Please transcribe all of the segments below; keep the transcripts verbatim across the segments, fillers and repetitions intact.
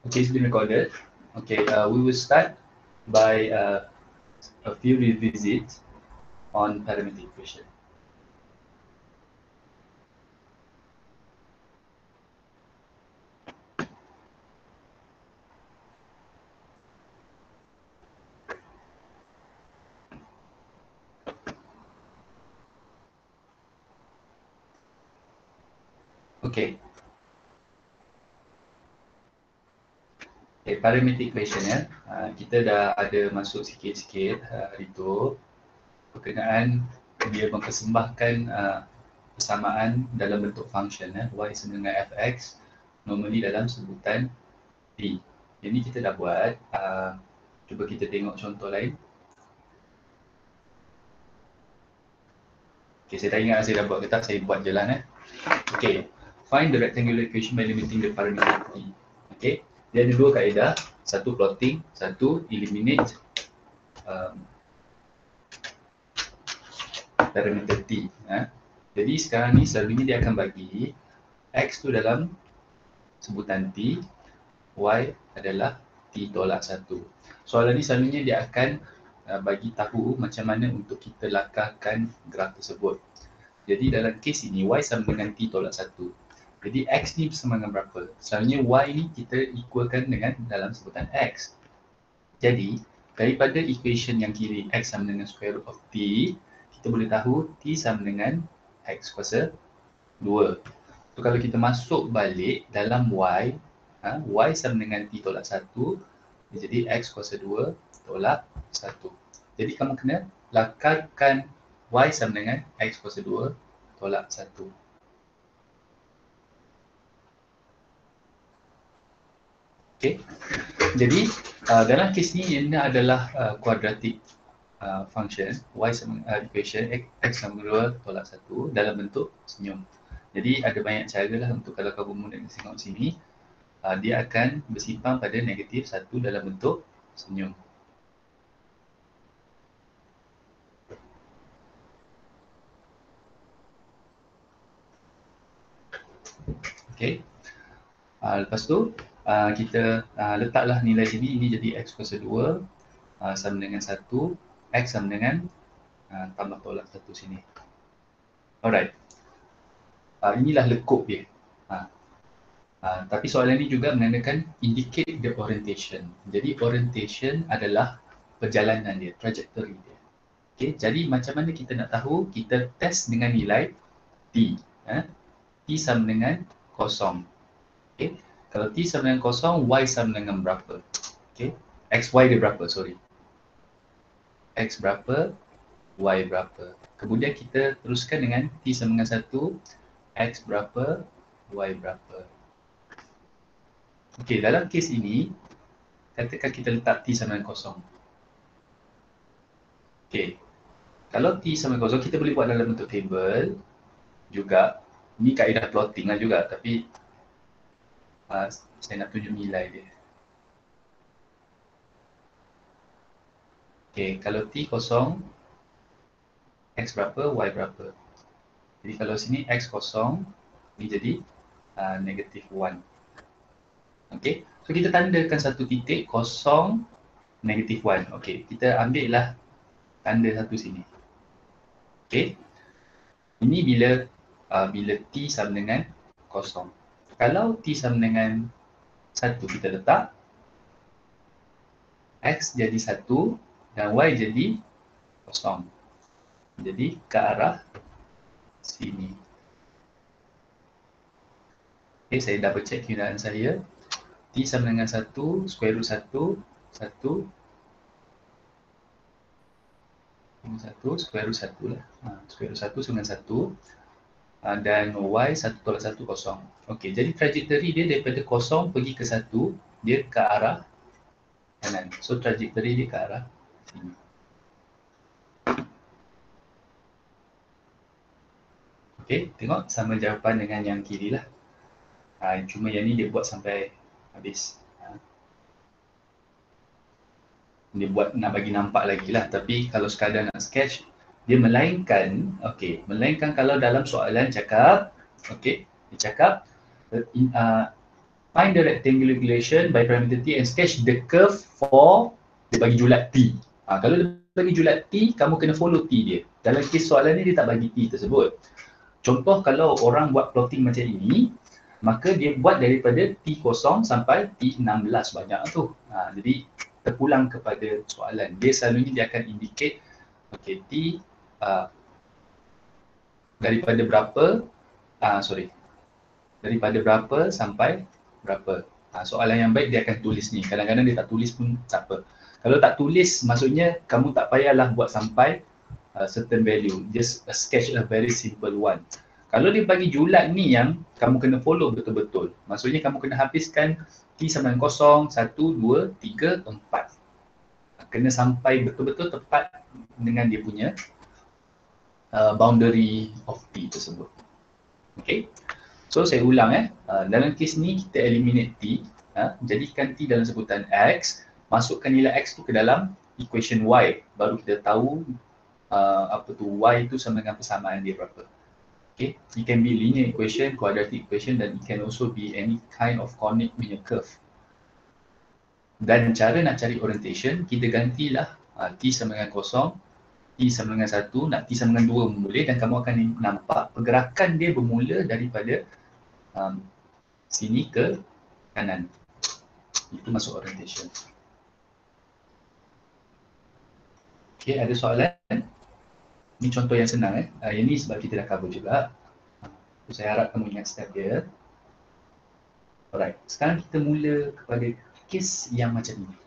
Okay, it's been recorded. Okay, uh, we will start by uh, a few revisits on parametric equation. Okay. Okay, parametric equation ya. Uh, kita dah ada masuk sikit-sikit uh, hari tu berkenaan dia mempersembahkan uh, persamaan dalam bentuk function ya, y sama dengan fx normally dalam sebutan t. Jadi kita dah buat. Uh, cuba kita tengok contoh lain. Okay, saya tak ingat saya dah buat ke tak, saya buat je lah eh. Okay, find the rectangular equation by limiting the parameter t. Okay, dia ada dua kaedah, satu plotting, satu eliminate um, parameter t. Ha? Jadi sekarang ni selalunya dia akan bagi x tu dalam sebutan t, y adalah t tolak satu. Soalan ni selalunya dia akan uh, bagi tahu macam mana untuk kita lakarkan graf tersebut. Jadi dalam kes ini y sama dengan t tolak satu. Jadi x ni bersama dengan berapa? Selalunya y ni kita equalkan dengan dalam sebutan x. Jadi daripada equation yang kiri x sama dengan square root of t, kita boleh tahu t sama dengan x kuasa dua. So kalau kita masuk balik dalam y, ha, y sama dengan t tolak satu, jadi x kuasa dua tolak satu. Jadi kamu kena lakarkan y sama dengan x kuasa dua tolak satu. Okay. Jadi uh, dalam kes ni ini adalah uh, quadratic uh, function y sama uh, equation x, x sama dua tolak satu dalam bentuk senyum. Jadi ada banyak cara lah untuk kalau kamu nak tengok sini, uh, dia akan bersimpang pada negatif satu dalam bentuk senyum. Okay. Uh, lepas tu uh, kita uh, letaklah nilai sini, ini jadi x kuasa dua uh, sama dengan satu, x sama dengan uh, tambah tolak satu sini. Alright. Uh, inilah lekuk dia. Uh, uh, tapi soalan ini juga menandakan indicate the orientation. Jadi orientation adalah perjalanan dia, trajectory dia. Okay, jadi macam mana kita nak tahu? Kita test dengan nilai t. Eh? T sama dengan kosong. Okay. Kalau t sama dengan kosong, y sama dengan berapa? Okay. X, y dia berapa? Sorry. X berapa? Y berapa? Kemudian kita teruskan dengan t sama dengan satu, x berapa? Y berapa? Okay, dalam kes ini, katakan kita letak t sama dengan kosong. Okay. Kalau t sama dengan kosong, kita boleh buat dalam bentuk table juga. Ini kaedah plotting lah juga, tapi uh, saya nak tunjuk nilai dia. Okay, kalau t kosong, x berapa, y berapa. Jadi kalau sini x kosong, ni jadi uh, negatif satu. Okay, so kita tandakan satu titik kosong, negatif satu. Okay, kita ambil lah tanda satu sini. Okay, ini bila uh, bila t sama dengan kosong. Kalau t sama dengan satu, kita letak x jadi satu dan y jadi kosong. Jadi ke arah sini. Okay, saya double check kiraan saya. T sama dengan satu, square root satu, satu, satu, square root satu lah. Ha, square root satu sama dengan satu. Ha, dan y satu tolak satu, kosong. Okey, jadi trajectory dia daripada kosong pergi ke satu, dia ke arah kanan. So trajectory dia ke arah sini. Okey, tengok sama jawapan dengan yang kiri lah. Ha, cuma yang ni dia buat sampai habis. Ha. Dia buat nak bagi nampak lagi lah. Tapi kalau sekadar nak sketch, dia melainkan, okey, melainkan kalau dalam soalan cakap, okey, dia cakap uh, Find the rectangular equation by parameter t and sketch the curve for, dia bagi julat t. Ha, kalau dia bagi julat t, kamu kena follow t dia. Dalam kes soalan ni dia tak bagi t tersebut. Contoh kalau orang buat plotting macam ini, maka dia buat daripada T kosong sampai T enam belas banyak tu. Ha, jadi terpulang kepada soalan. Dia selalunya dia akan indicate okay, T uh, daripada berapa, uh, sorry, daripada berapa sampai berapa. Ha, soalan yang baik dia akan tulis ni. Kadang-kadang dia tak tulis pun tak apa. Kalau tak tulis maksudnya kamu tak payahlah buat sampai uh, certain value. Just a sketch a very simple one. Kalau dia bagi julat ni yang kamu kena follow betul-betul. Maksudnya kamu kena habiskan T sama dengan kosong, satu, dua, tiga, empat. Kena sampai betul-betul tepat dengan dia punya uh, boundary of T tersebut. Okay. So saya ulang eh. Uh, dalam kes ni kita eliminate T. Uh, jadikan T dalam sebutan X. Masukkan nilai X tu ke dalam equation Y. Baru kita tahu uh, apa tu Y tu sama dengan persamaan dia berapa. Okay, it can be linear equation, quadratic equation dan it can also be any kind of conic punya curve. Dan cara nak cari orientation, kita gantilah uh, T sama dengan kosong, T sama dengan satu, nak T sama dengan dua boleh dan kamu akan nampak pergerakan dia bermula daripada um, sini ke kanan. Itu masuk orientation. Okay, ada soalan? Ini contoh yang senang eh. Uh, yang ni sebab kita dah cover juga. Uh, saya harap kamu ingat step dia. Alright, sekarang kita mula kepada kes yang macam ini.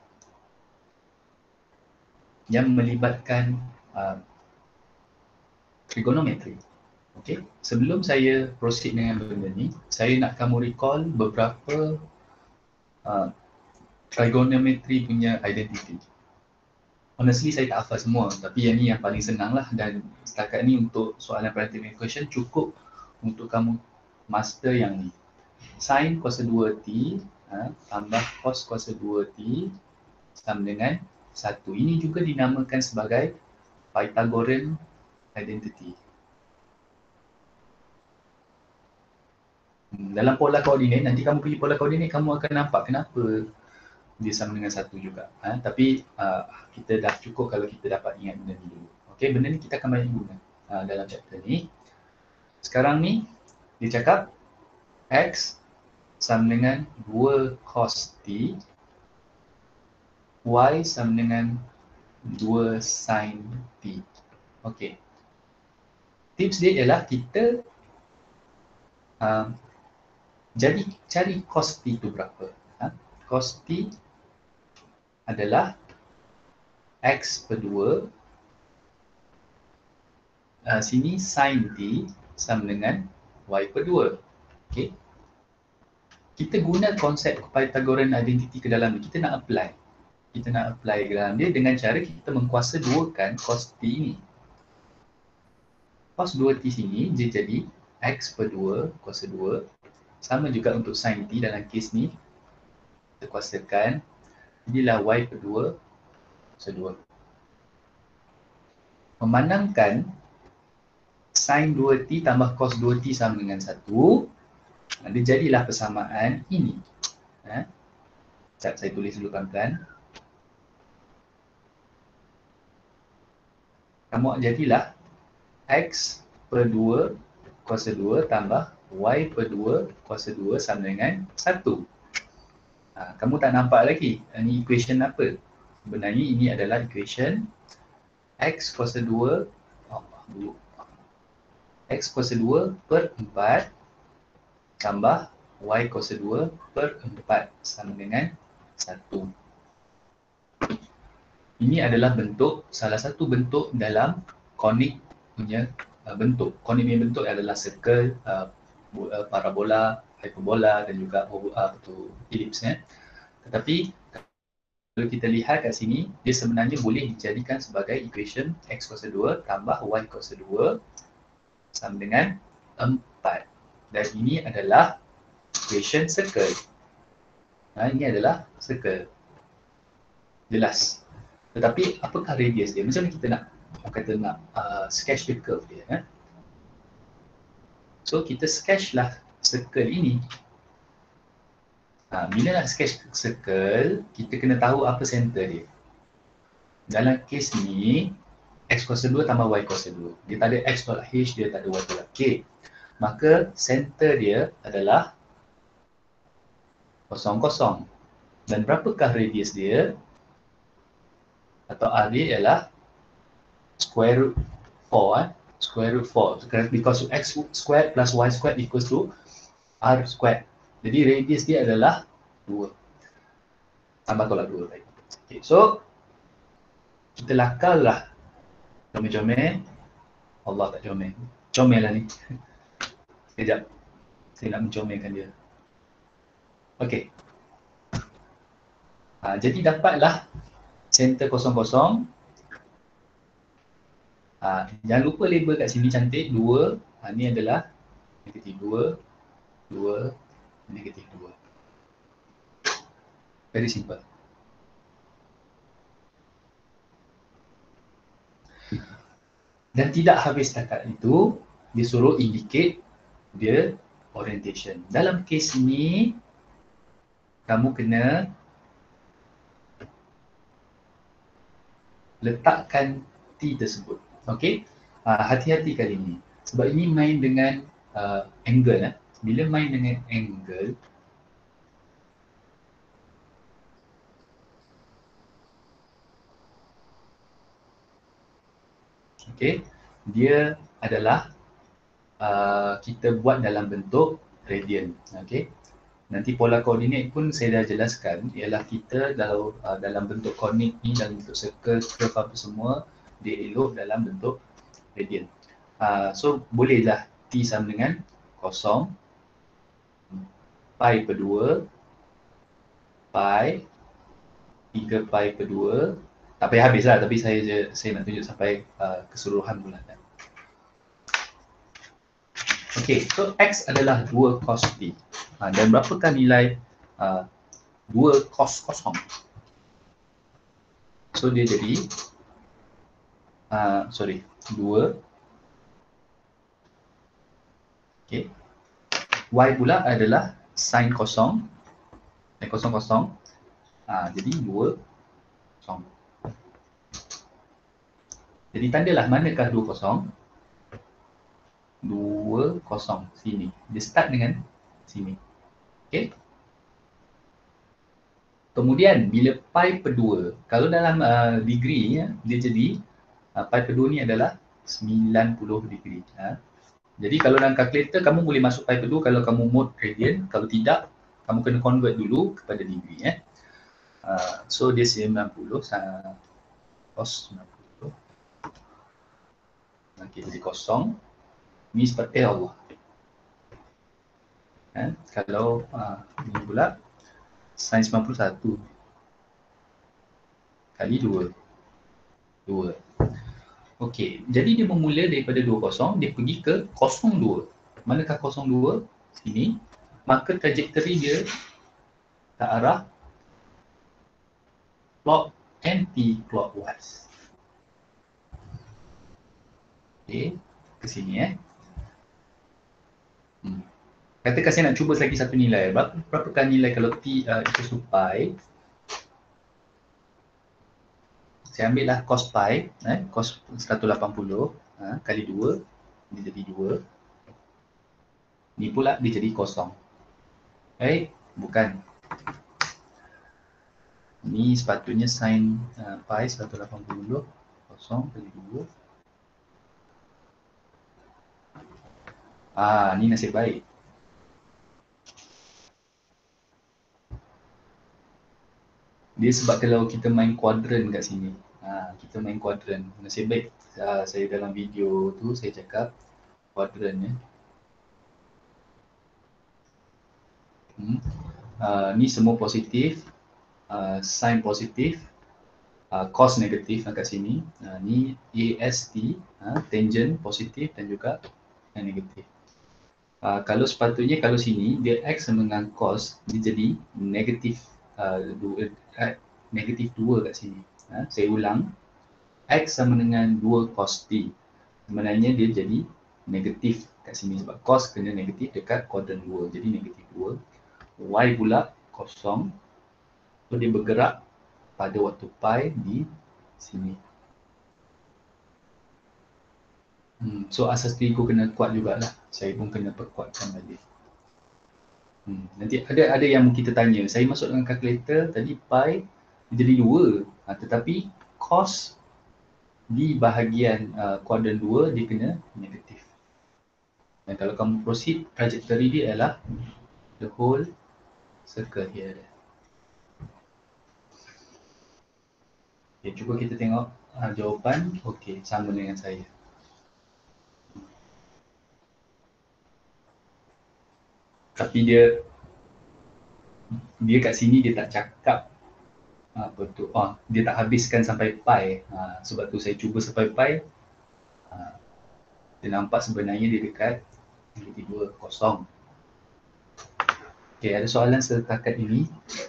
Yang melibatkan uh, trigonometry. Okay, sebelum saya proceed dengan benda ni, saya nak kamu recall beberapa uh, trigonometry punya identity. Honestly saya tak hafal semua, tapi yang ni yang paling senang lah dan setakat ni untuk soalan parametric equation cukup untuk kamu master yang ni. Sin kuasa dua T ha, tambah cos kuasa dua T sama dengan satu. Ini juga dinamakan sebagai Pythagorean identity. Dalam pola koordinat, nanti kamu pergi pola koordinat, kamu akan nampak kenapa dia sama dengan satu juga. Ha? Tapi uh, kita dah cukup kalau kita dapat ingat benda ni dulu. Okay, benda ni kita akan banyak guna uh, dalam chapter ni. Sekarang ni, dia cakap X sama dengan dua cos T, Y sama dengan dua sin T. Okay. Tips dia ialah kita uh, jadi cari cos T tu berapa. Ha? Cos T adalah X per dua, uh, sini sin T sama dengan Y per dua. Okay. Kita guna konsep Pythagorean identity ke dalam ni, kita nak apply. Kita nak apply ke dalam dia dengan cara kita mengkuasa duakan cos T ini. Cos dua T sini dia jadi X per dua kuasa dua. Sama juga untuk sin T dalam kes ni. Kita kuasakan. Jadilah Y per dua kuasa dua. Memandangkan sin dua T tambah cos dua T sama dengan satu. Dia jadilah persamaan ini. Ha? Sekejap saya tulis dulu pelan-pelan. Kamu jadilah X per dua kuasa dua tambah Y per dua kuasa dua sama dengan satu. Ha, kamu tak nampak lagi ini equation apa? Sebenarnya ini adalah equation X kuasa dua oh, dulu. X kuasa dua per empat tambah Y kuasa dua per empat sama dengan satu. Ini adalah bentuk, salah satu bentuk dalam konik punya uh, bentuk. Konik punya bentuk adalah circle, uh, parabola, hyperbola dan juga uh, tu, ellipse. Eh. Tetapi kalau kita lihat kat sini, dia sebenarnya boleh dijadikan sebagai equation X kuasa dua tambah Y kuasa dua sama dengan empat. Dan ini adalah equation circle. Nah, ini adalah circle. Jelas. Tetapi apakah radius dia? Macam mana kita nak kata nak uh, sketch the curve dia? Eh? So kita sketch lah circle ini. Ha, bila nak sketch circle, kita kena tahu apa center dia. Dalam kes ni, x kuasa dua tambah y kuasa dua. Dia tak ada x dot h, dia tak ada y dot k. Maka center dia adalah kosong kosong. Dan berapakah radius dia? Atau r dia ialah square root four. Eh? Square root four. Because x squared plus y squared equals to r squared. Jadi radius dia adalah dua. Tambah tolak dua. Okay, so kita lakal lah. Comel-comel. Allah tak comel. Comel lah ni. Sekejap. Saya nak mencomelkan dia. Okey. Ha, jadi dapatlah center kosong kosong. Ha, jangan lupa label kat sini cantik. dua. Ha, ni adalah negatif dua. dua. Negatif dua. Very simple. Dan tidak habis setakat itu, dia suruh indicate dia orientation. Dalam kes ini, kamu kena letakkan T tersebut. Okey? Uh, hati-hati kali ini. Sebab ini main dengan uh, angle. Eh. Bila main dengan angle, okey, dia adalah uh, kita buat dalam bentuk radian. Okey. Nanti pola koordinat pun saya dah jelaskan, ialah kita dalam uh, dalam bentuk koordinat ni, dalam bentuk circle, curve apa semua, dia elok dalam bentuk radian. Uh, so bolehlah T sama dengan kosong, pi per dua, pi, tiga pi per dua. Tak payah habis lah, tapi saya je, saya nak tunjuk sampai uh, keseluruhan bulatan. Okey, so X adalah dua cos T. Ha, dan berapakah nilai uh, dua cos kosong? So dia jadi, uh, sorry, dua. Okey. Y pula adalah sin kosong. Sin kosong kosong. Ha, jadi dua kosong. Jadi tandalah manakah dua kosong? dua kosong sini. Dia start dengan sini. Okey. Kemudian bila pi per dua, kalau dalam uh, degree ya, dia jadi uh, pi per dua ni adalah sembilan puluh degree. Ha. Jadi kalau dalam kalkulator kamu boleh masuk pi per dua kalau kamu mode radian, kalau tidak kamu kena convert dulu kepada degree ya. Uh, so dia sembilan puluh uh, cos sembilan puluh. Okey, jadi kosong. Ni seperti Allah. Eh, kalau uh, ini pula sin sembilan puluh satu kali dua. dua. Okey, jadi dia bermula daripada dua kosong, dia pergi ke kosong dua. Manakah kosong dua? Sini. Maka trajektori dia ke arah clock anti-clockwise. Okey, ke sini eh. Hmm. Katakan saya nak cuba lagi satu nilai. Berapa, berapakah nilai kalau T uh, equals to pi? Saya ambil lah cos pi, eh, cos seratus lapan puluh ha, kali dua, dia jadi dua. Ni pula dia jadi kosong. Eh, bukan. Ni sepatutnya sin uh, pi seratus lapan puluh kosong kali dua. Ah, ni nasib baik. Dia sebab kalau kita main kuadran kat sini. Ha, kita main kuadran. Nasib baik uh, saya dalam video tu saya cakap kuadran ya. Hmm. Uh, ni semua positif. Uh, sin positif. Uh, cos negatif kat sini. Uh, ni A S T, uh, tangent positif dan juga negatif. Uh, kalau sepatutnya kalau sini dia X sama dengan cos, dia jadi negatif uh, dua, uh, negatif dua kat sini. Uh, saya ulang, X sama dengan dua cos T. Sebenarnya dia jadi negatif kat sini sebab cos kena negatif dekat kuadran dua. Jadi negatif dua. Y pula kosong. So dia bergerak pada waktu pi di sini. Hmm. So asas trigo kena kuat jugalah. Saya pun kena perkuatkan balik. Hmm. Nanti ada ada yang kita tanya, saya masuk dengan kalkulator tadi pi jadi dua, ha, tetapi cos di bahagian uh, kuadran dua dia kena negatif. Dan kalau kamu proceed, trajectory dia adalah the whole circle here. Okay, cuba kita tengok uh, jawapan. Okey, sama dengan saya. Tapi dia dia kat sini dia tak cakap apa tu. Oh, dia tak habiskan sampai pi. Ha, sebab tu saya cuba sampai pi. Ha, dia nampak sebenarnya dia dekat negatif dua, kosong. Okey, ada soalan setakat ini.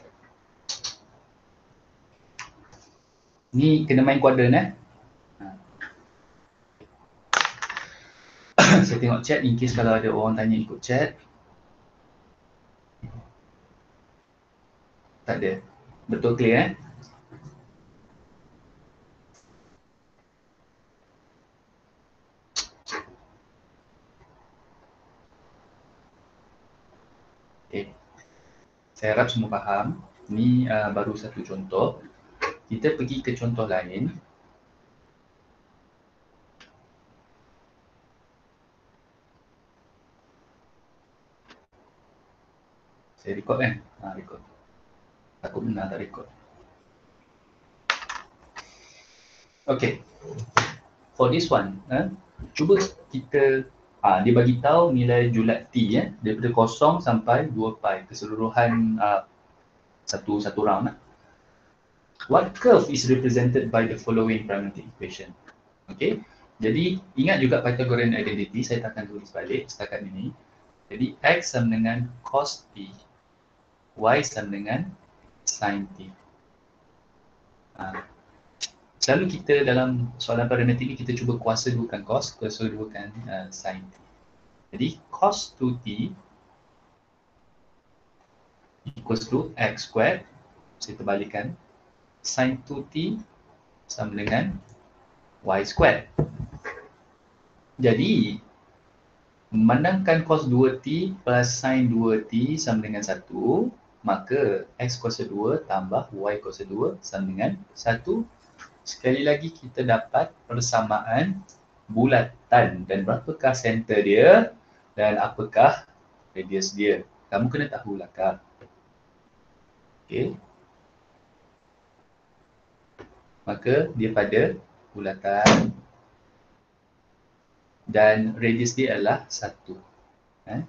Ni kena main kuadran eh. Ha. Saya tengok chat in case kalau ada orang tanya ikut chat. Tak ada. Betul clear eh? Okay. Saya harap semua faham. Ni uh, baru satu contoh. Kita pergi ke contoh lain. Saya record kan? Ha, record. Takut benar tak record. Okay. For this one, eh, cuba kita, ha, dia bagi tahu nilai julat T eh, daripada kosong sampai dua pi keseluruhan uh, satu satu round. Eh. What curve is represented by the following parametric equation? Okay. Jadi ingat juga Pythagorean identity, saya takkan tulis balik setakat ini. Jadi X sama dengan cos T, Y sama dengan sin T. Ha. Selalu kita dalam soalan parametrik ni kita cuba kuasa duakan cos, kuasa duakan uh, sin T. Jadi cos two T equals to X squared, saya terbalikkan, sin two T sama dengan Y squared. Jadi memandangkan cos dua T plus sin dua T sama dengan satu, maka X kuasa dua tambah Y kuasa dua sama dengan satu. Sekali lagi kita dapat persamaan bulatan dan berapakah center dia dan apakah radius dia. Kamu kena tahu lah kak. Okey. Maka dia pada bulatan dan radius dia adalah satu. Eh?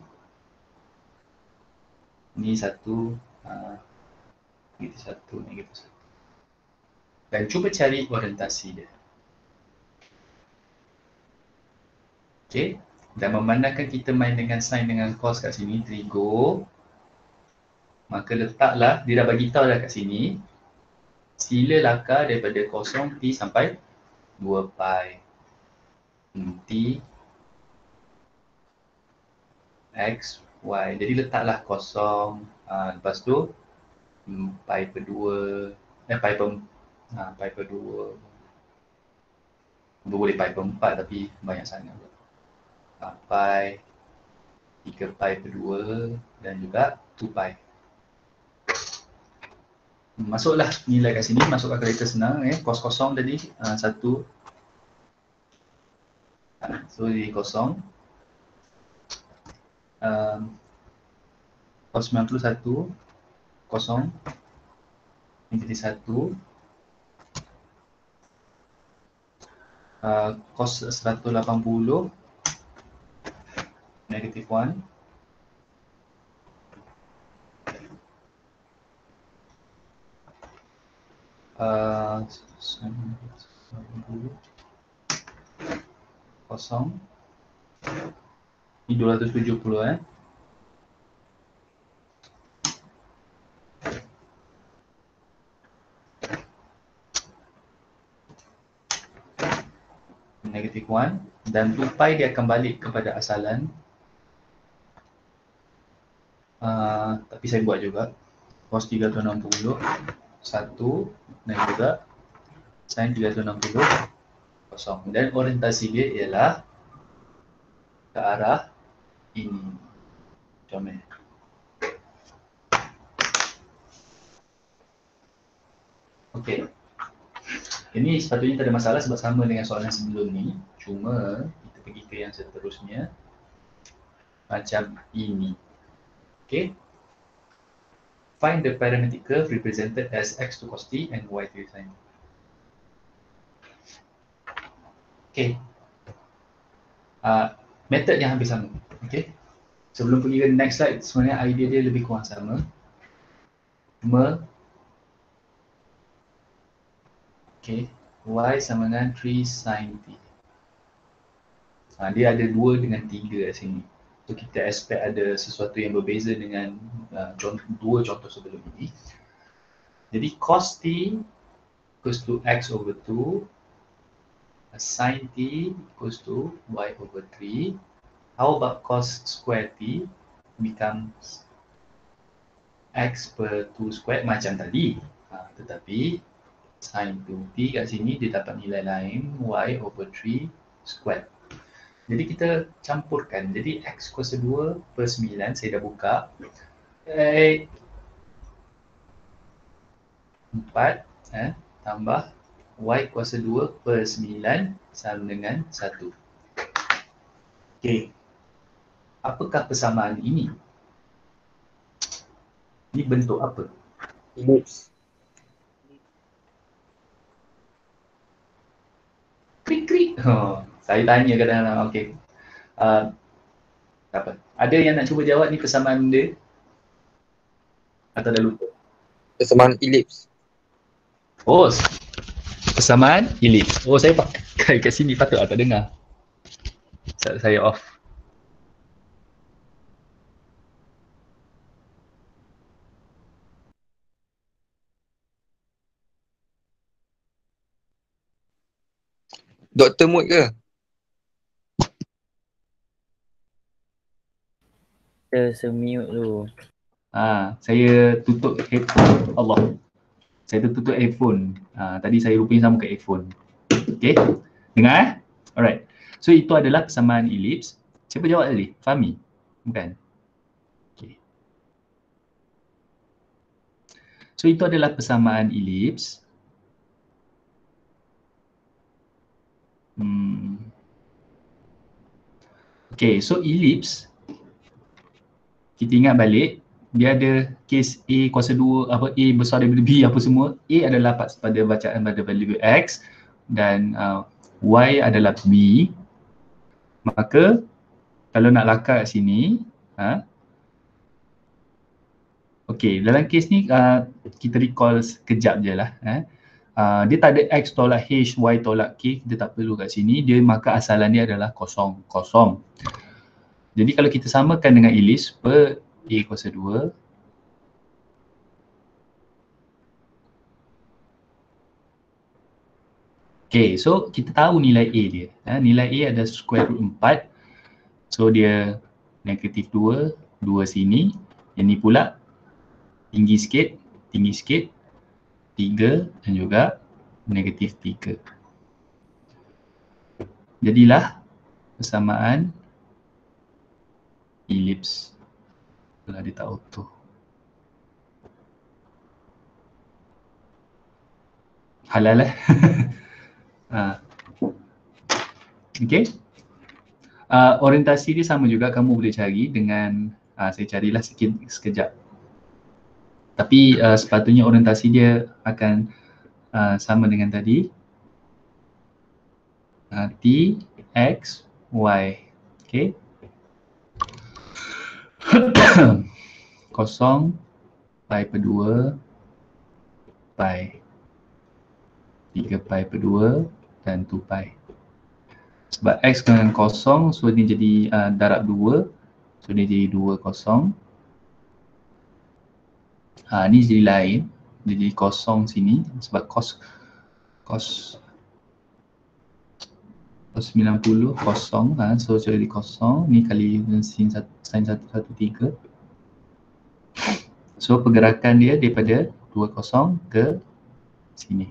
Ni satu, uh, negatif satu, negatif satu. Dan cuba cari orientasi dia. Okey. Dan memandangkan kita main dengan sin dengan cos kat sini, trigo, maka letaklah, dia dah bagi tahu dah kat sini, sila lakar daripada kosong T sampai dua pi. T X Y. Jadi letaklah kosong, uh, lepas tu pi per dua, eh pi per Ha, pi per dua. Boleh pi per empat tapi banyak sangat. Ha, pi, tiga pi per dua dan juga dua pi. Masuklah nilai kat sini, masuk kalkulator senang. Eh. Kos kosong tadi, uh, satu. Ha, so jadi kosong. Um, kos sembilan puluh satu, kosong. Ini jadi satu. Uh, cos seratus lapan puluh negatif satu. Uh, kosong. Ini dua ratus tujuh puluh eh. Negatif satu dan dua pi dia akan balik kepada asalan. Uh, tapi saya buat juga. cos tiga ratus enam puluh satu dan juga sin tiga ratus enam puluh kosong. Dan orientasi dia ialah ke arah ini. Comel. Okey. Ini sepatutnya tak ada masalah sebab sama dengan soalan sebelum ni. Cuma kita pergi ke yang seterusnya macam ini. Okey. Find the parametric curve represented as x to cos t and y to sin t. Okey. Uh, method yang hampir sama. Okey. Sebelum pergi ke next slide, sebenarnya idea dia lebih kurang sama. Me Okey, y sama dengan three sin t. Ha, dia ada dua dengan tiga kat sini. So kita expect ada sesuatu yang berbeza dengan uh, contoh, dua contoh sebelum ini. Jadi cos t equals to x over two, sin t equals to y over three. How about cos square t becomes x per two square macam tadi. Ha, tetapi sin two t kat sini dia dapat nilai lain y over three square. Jadi kita campurkan. Jadi x kuasa dua per sembilan saya dah buka. Eh, empat eh, tambah y kuasa dua per sembilan sama dengan satu. Okey. Apakah persamaan ini? Ini bentuk apa? Ellipse. Krik-krik. Oh, saya tanya kadang-kadang. Okey. Uh, apa? Ada yang nak cuba jawab ni persamaan dia? Atau dah lupa? Persamaan ellipse. Oh, persamaan ellipse. Oh, saya pakai kat sini patut tak dengar. Saya off. Doktor Mood ke? Kita semute dulu. Ah, saya tutup headphone. Allah. Saya tutup headphone. Ah, tadi saya rupanya sama kat headphone. Okey. Dengar eh? Alright. So itu adalah persamaan ellipse. Siapa jawab tadi? Fahmi? Bukan? Okey. So itu adalah persamaan ellipse. Hmm. Okey, so ellipse kita ingat balik, dia ada case A kuasa dua, apa A besar daripada B apa semua. A adalah pada bacaan pada value X dan uh, Y adalah B. Maka kalau nak lakar kat sini, ha? Okey, dalam case ni uh, kita recall sekejap je lah. Eh? Uh, dia tak ada X tolak H, Y tolak K, kita tak perlu kat sini. Dia maka asalan dia adalah kosong, kosong. Jadi kalau kita samakan dengan ellipse per A kuasa dua. Okay, so kita tahu nilai A dia. Ha, nilai A ada square root empat. So dia negatif dua, dua sini. Yang ni pula tinggi sikit, tinggi sikit, tiga dan juga negatif tiga. Jadilah persamaan ellipse. Kalau dia tak auto. Halal eh? ha. Okay. Uh, orientasi dia sama juga, kamu boleh cari dengan, uh, saya carilah sikit sekejap. Tapi uh, sepatutnya orientasi dia akan uh, sama dengan tadi. Uh, T, X, Y. Okay. Kosong, pi per dua, pi. tiga pi per dua dan dua pi. Sebab X dengan kosong, so dia jadi uh, darab dua. So dia jadi dua kosong. Ha, ni jadi lain. Dia jadi kosong sini sebab cos cos cos sembilan puluh kosong. Ha, so jadi kosong. Ni kali sin satu sin satu satu tiga. So pergerakan dia daripada dua kosong ke sini.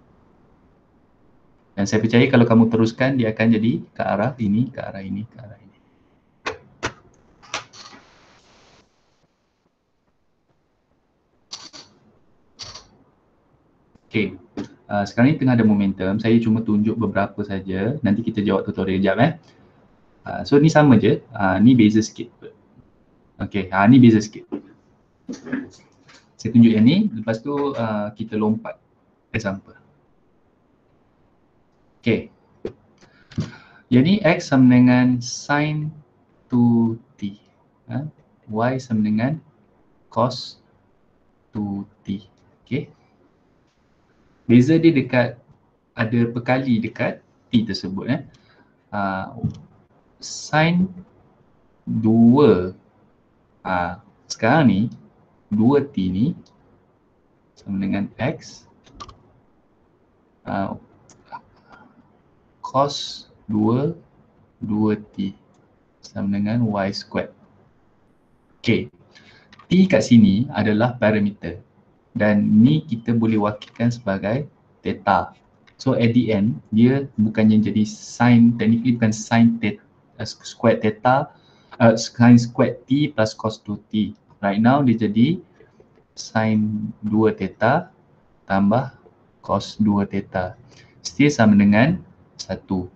Dan saya percaya kalau kamu teruskan dia akan jadi ke arah ini, ke arah ini, ke arah ini. Okay, uh, sekarang ni tengah ada momentum. Saya cuma tunjuk beberapa saja. Nanti kita jawab tutorial sekejap eh. Uh, so ni sama je, uh, ni beza sikit. Okay, uh, ni beza sikit. Saya tunjuk yang ni, lepas tu uh, kita lompat example. Okay. Yang ni X sama dengan sin two t. Ha? Y sama dengan cos two t. Okay. Beza dia dekat, ada perkali dekat t tersebut. Eh. Uh, sin dua. Uh, sekarang ni, dua t ni sama dengan X. Uh, cos dua, dua t sama dengan Y squared. Okay. T kat sini adalah parameter. Dan ni kita boleh wakilkan sebagai theta. So at the end, dia bukannya jadi sin, technically bukan sin theta, uh, squared theta, uh, sin squared t plus cos two t. Right now dia jadi sin dua theta tambah cos dua theta. Still sama dengan satu.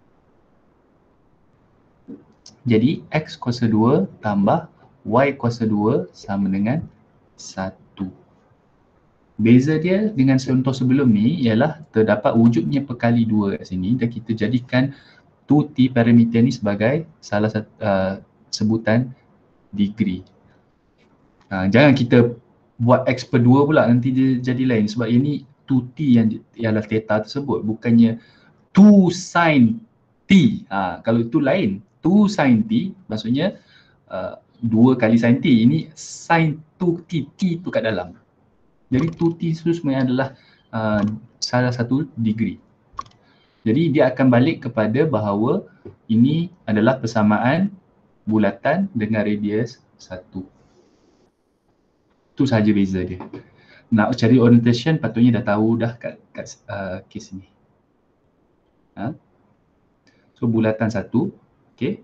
Jadi X kuasa dua tambah Y kuasa dua sama dengan satu. Beza dia dengan contoh sebelum ni ialah terdapat wujudnya perkali dua kat sini dan kita jadikan two t parameter ni sebagai salah satu uh, sebutan degree. Uh, jangan kita buat X per dua pula nanti dia jadi lain sebab ini two t yang ialah theta tersebut, bukannya two sin t. Uh, kalau itu lain, two sin t maksudnya uh, dua kali sin t, ini sin two t, t tu kat dalam. Jadi two t itu sebenarnya adalah uh, salah satu degree. Jadi dia akan balik kepada bahawa ini adalah persamaan bulatan dengan radius satu. Itu sahaja beza dia. Nak cari orientation patutnya dah tahu dah kat, kat uh, kes ni. Ha? So bulatan satu, okay.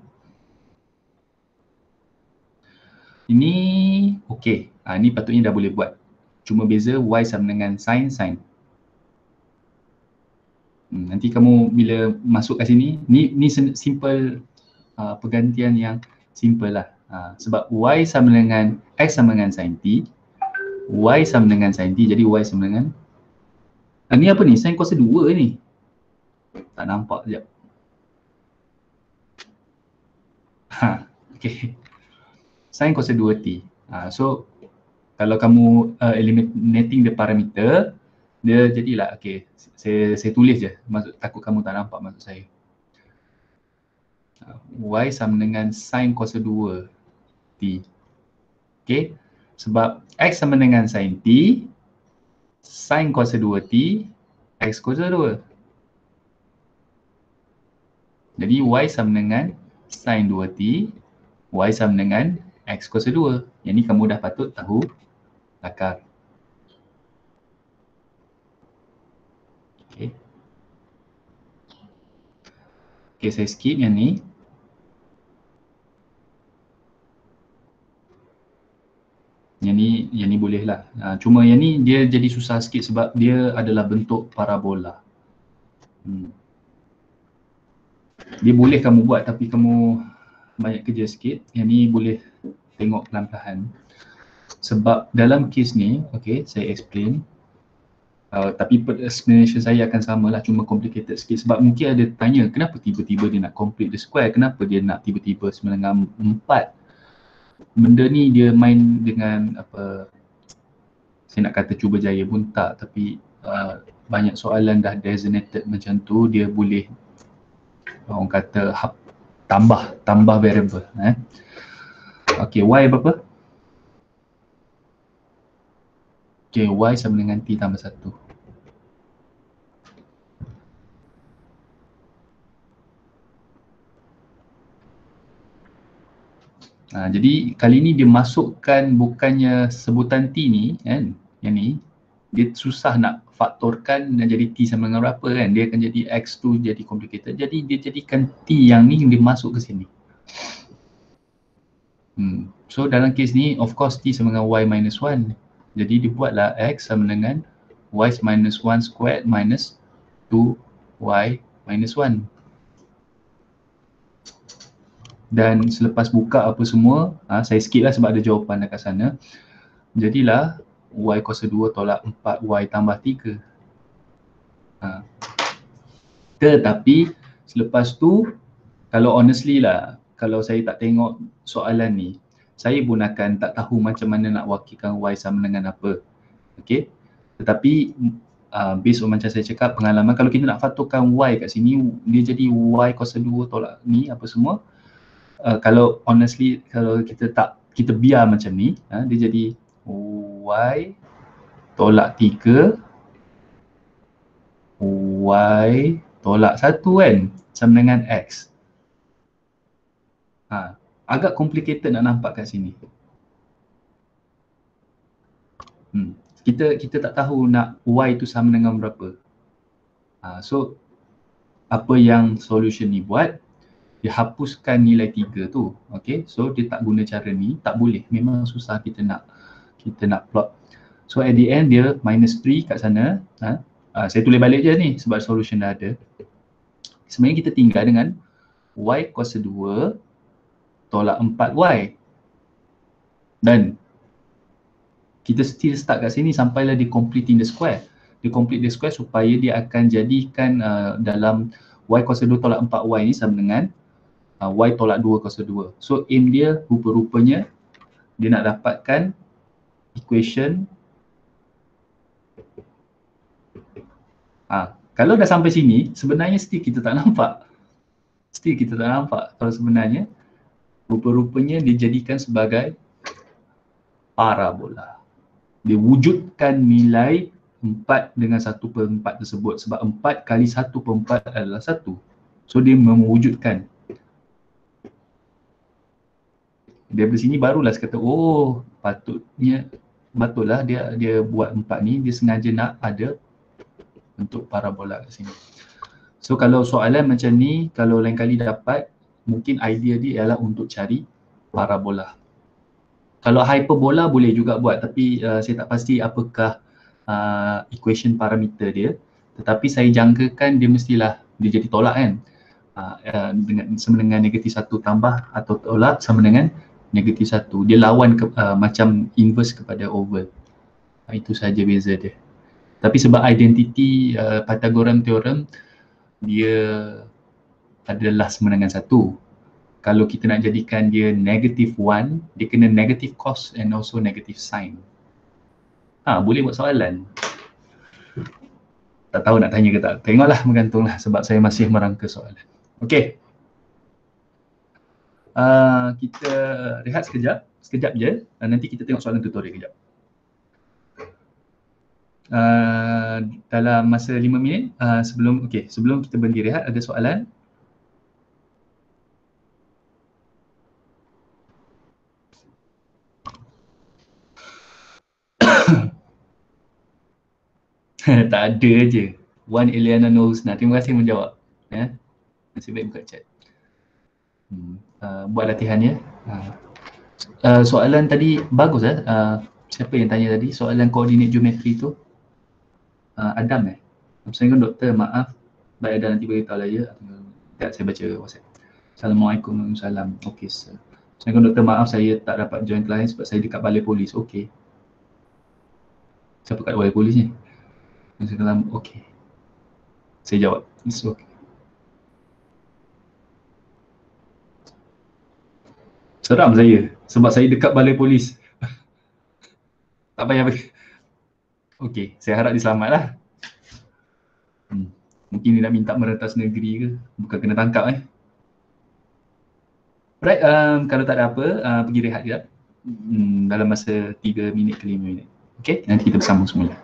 Ini okay, ha, ni patutnya dah boleh buat. Cuma beza Y sama dengan sin, sin. Hmm, nanti kamu bila masuk kat sini, ni ni simple uh, pergantian yang simple lah. Uh, sebab Y sama dengan, X sama dengan sin T, Y sama dengan sin T, jadi Y sama dengan, uh, ni apa ni? Sin kuasa dua ni. Tak nampak sekejap. Ha, okay. Sin kuasa dua T. Uh, so, kalau kamu uh, eliminating the parameter, dia jadilah, okay, saya, saya tulis je, maksud, takut kamu tak nampak maksud saya. Uh, Y sama dengan sin kuasa dua T. Okay, sebab X sama dengan sin T, sin kuasa dua T, X kuasa dua. Jadi Y sama dengan sin dua T, Y sama dengan X kuasa dua. Yang ni kamu dah patut tahu akar. Okay. Okay, saya skip yang ni. Yang ni, yang ni boleh lah. Uh, cuma yang ni dia jadi susah sikit sebab dia adalah bentuk parabola. Hmm. Dia boleh kamu buat tapi kamu banyak kerja sikit. Yang ni boleh tengok pelan-pelan. Sebab dalam kes ni, okay, saya explain. Uh, tapi explanation saya akan sama lah, cuma complicated sikit. Sebab mungkin ada tanya, kenapa tiba-tiba dia nak complete the square? Kenapa dia nak tiba-tiba sembilan dengan empat? Benda ni dia main dengan apa, saya nak kata cuba jaya pun tak, tapi uh, banyak soalan dah designated macam tu, dia boleh orang kata hap, tambah tambah variable. Eh. Okay, Y berapa? Okay, Y sama dengan T tambah satu. Ha, jadi kali ni dia masukkan bukannya sebutan T ni kan, yang ni dia susah nak faktorkan dan jadi T sama dengan berapa kan, dia akan jadi X tu jadi complicated, jadi dia jadikan T yang ni dia masuk ke sini. Hmm. So dalam kes ni of course T sama dengan Y minus one, jadi dia buatlah X sama dengan Y minus one squared minus two Y minus one. Dan selepas buka apa semua, ha, saya skip lah sebab ada jawapan dekat sana. Jadilah Y kuasa dua tolak empat Y tambah tiga. Ha. Tetapi selepas tu, kalau honestly lah, kalau saya tak tengok soalan ni, saya pun akan tak tahu macam mana nak wakilkan Y sama dengan apa. Okay? Tetapi uh, based on macam saya cakap pengalaman, kalau kita nak faktorkan Y kat sini, dia jadi Y kuasa dua tolak ni apa semua. Uh, kalau honestly, kalau kita tak, kita biar macam ni, uh, dia jadi Y tolak tiga Y tolak satu kan, sama dengan X. Ha, agak complicated nak nampak kat sini. Hmm. Kita kita tak tahu nak Y tu sama dengan berapa. Ha, so, apa yang solution ni buat, dia hapuskan nilai tiga tu. Okay, so dia tak guna cara ni, tak boleh. Memang susah kita nak kita nak plot. So at the end dia minus three kat sana. Ha? Uh, saya tulis balik je ni sebab solution dah ada. Sebenarnya kita tinggal dengan Y kuasa dua tolak empat Y. Dan kita still start kat sini sampailah di completing the square. Dia complete the square supaya dia akan jadikan uh, dalam Y kuasa dua tolak empat Y ni sama dengan uh, Y tolak dua kuasa dua. So aim dia rupa-rupanya dia nak dapatkan equation. Ha, kalau dah sampai sini, sebenarnya still kita tak nampak. Still kita tak nampak kalau sebenarnya rupa-rupanya dijadikan sebagai parabola. Dia wujudkan nilai empat dengan satu per empat tersebut sebab empat kali satu per empat adalah satu. So dia mewujudkan. Daripada sini barulah kata, oh patutnya, betullah dia dia buat empat ni, dia sengaja nak ada bentuk parabola kat sini. So kalau soalan macam ni, kalau lain kali dapat, mungkin idea dia ialah untuk cari parabola. Kalau hyperbola boleh juga buat, tapi uh, saya tak pasti apakah uh, equation parameter dia. Tetapi saya jangkakan dia mestilah dia jadi tolak kan. Uh, uh, dengan sama dengan negatif satu tambah atau tolak sama dengan negatif satu. Dia lawan ke, uh, macam inverse kepada oval. Uh, itu saja beza dia. Tapi sebab identiti uh, Pythagorean theorem, dia adalah sama dengan satu. Kalau kita nak jadikan dia negative one, dia kena negative cos and also negative sin. Ha, boleh buat soalan. Tak tahu nak tanya ke tak. Tengoklah, bergantunglah sebab saya masih merangka soalan. Okey. Uh, kita rehat sekejap. Sekejap je. Uh, nanti kita tengok soalan tutorial kejap. Uh, dalam masa lima minit uh, sebelum okey, sebelum kita berhenti rehat, ada soalan? Tak ada je. One Eliana knows. Nah, terima kasih menjawab. Ya. Nasib baik buka chat. Hmm. Uh, buat latihan ya. Uh. Uh, soalan tadi bagus eh. Uh, siapa yang tanya tadi? Soalan koordinat geometri tu. Uh, Adam eh. Assalamualaikum doktor, maaf. Baik Adam nanti beritahu lah ya. Tak, saya baca WhatsApp. Assalamualaikum warahmatullahi wabarakatuh. Okey sir. Assalamualaikum doktor, maaf saya tak dapat join kelas sebab saya dekat balai polis. Okey. Siapa kat balai polis ni? Assalamualaikum. Okey. Saya jawab. It's okay. Seram saya sebab saya dekat balai polis. Tak payah pergi. Okey, saya harap dia selamat lah. Hmm. Mungkin dia nak minta merentas negeri ke? Bukan kena tangkap eh. Right, um, kalau tak ada apa, uh, pergi rehat je. Hmm, dalam masa tiga minit ke lima minit. Okey, nanti kita bersambung semula.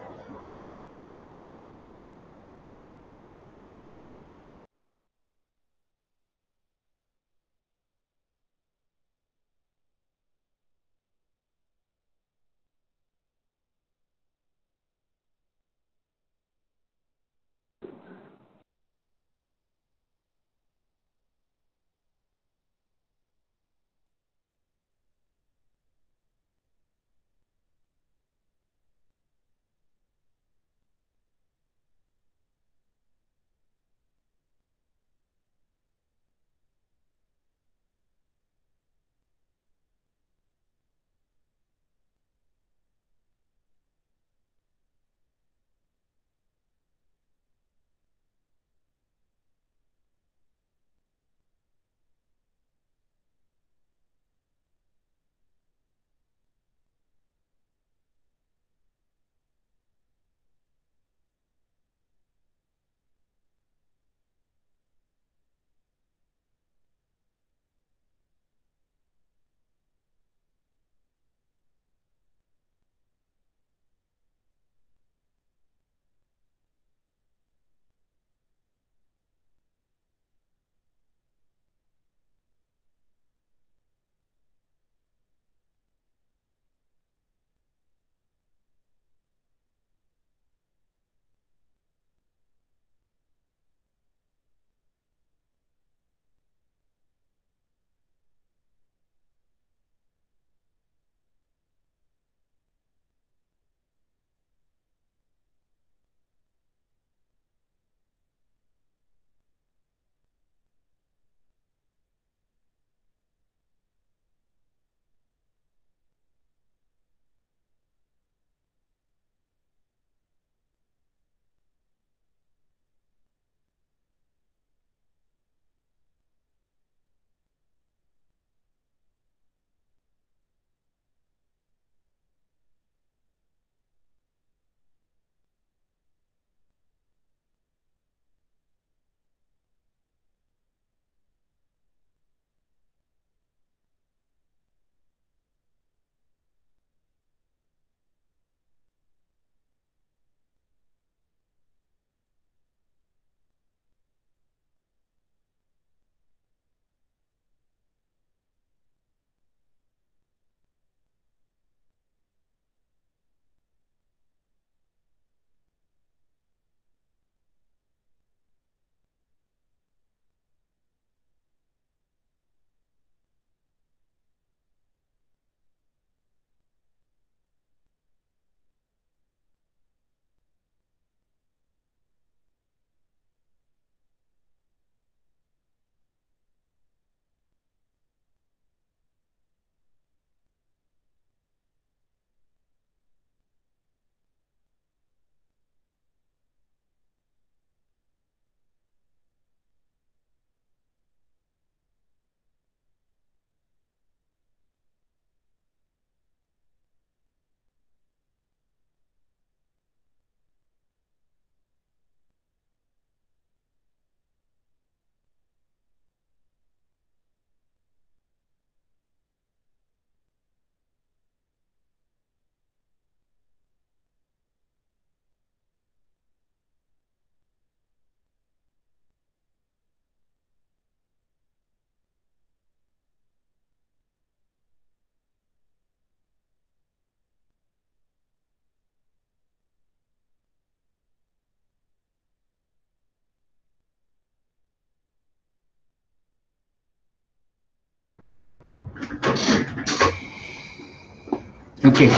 Okey.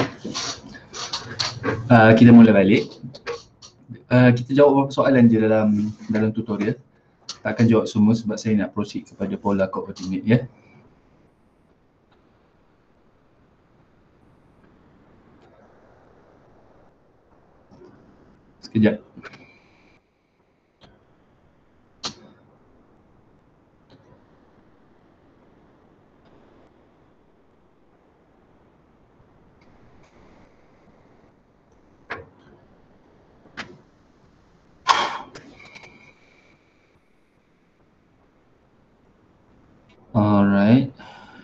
Uh, kita mula balik. Uh, kita jawab beberapa soalan je dalam dalam tutorial. Tak akan jawab semua sebab saya nak proceed kepada pola koordinat ya. Sekejap. Alright.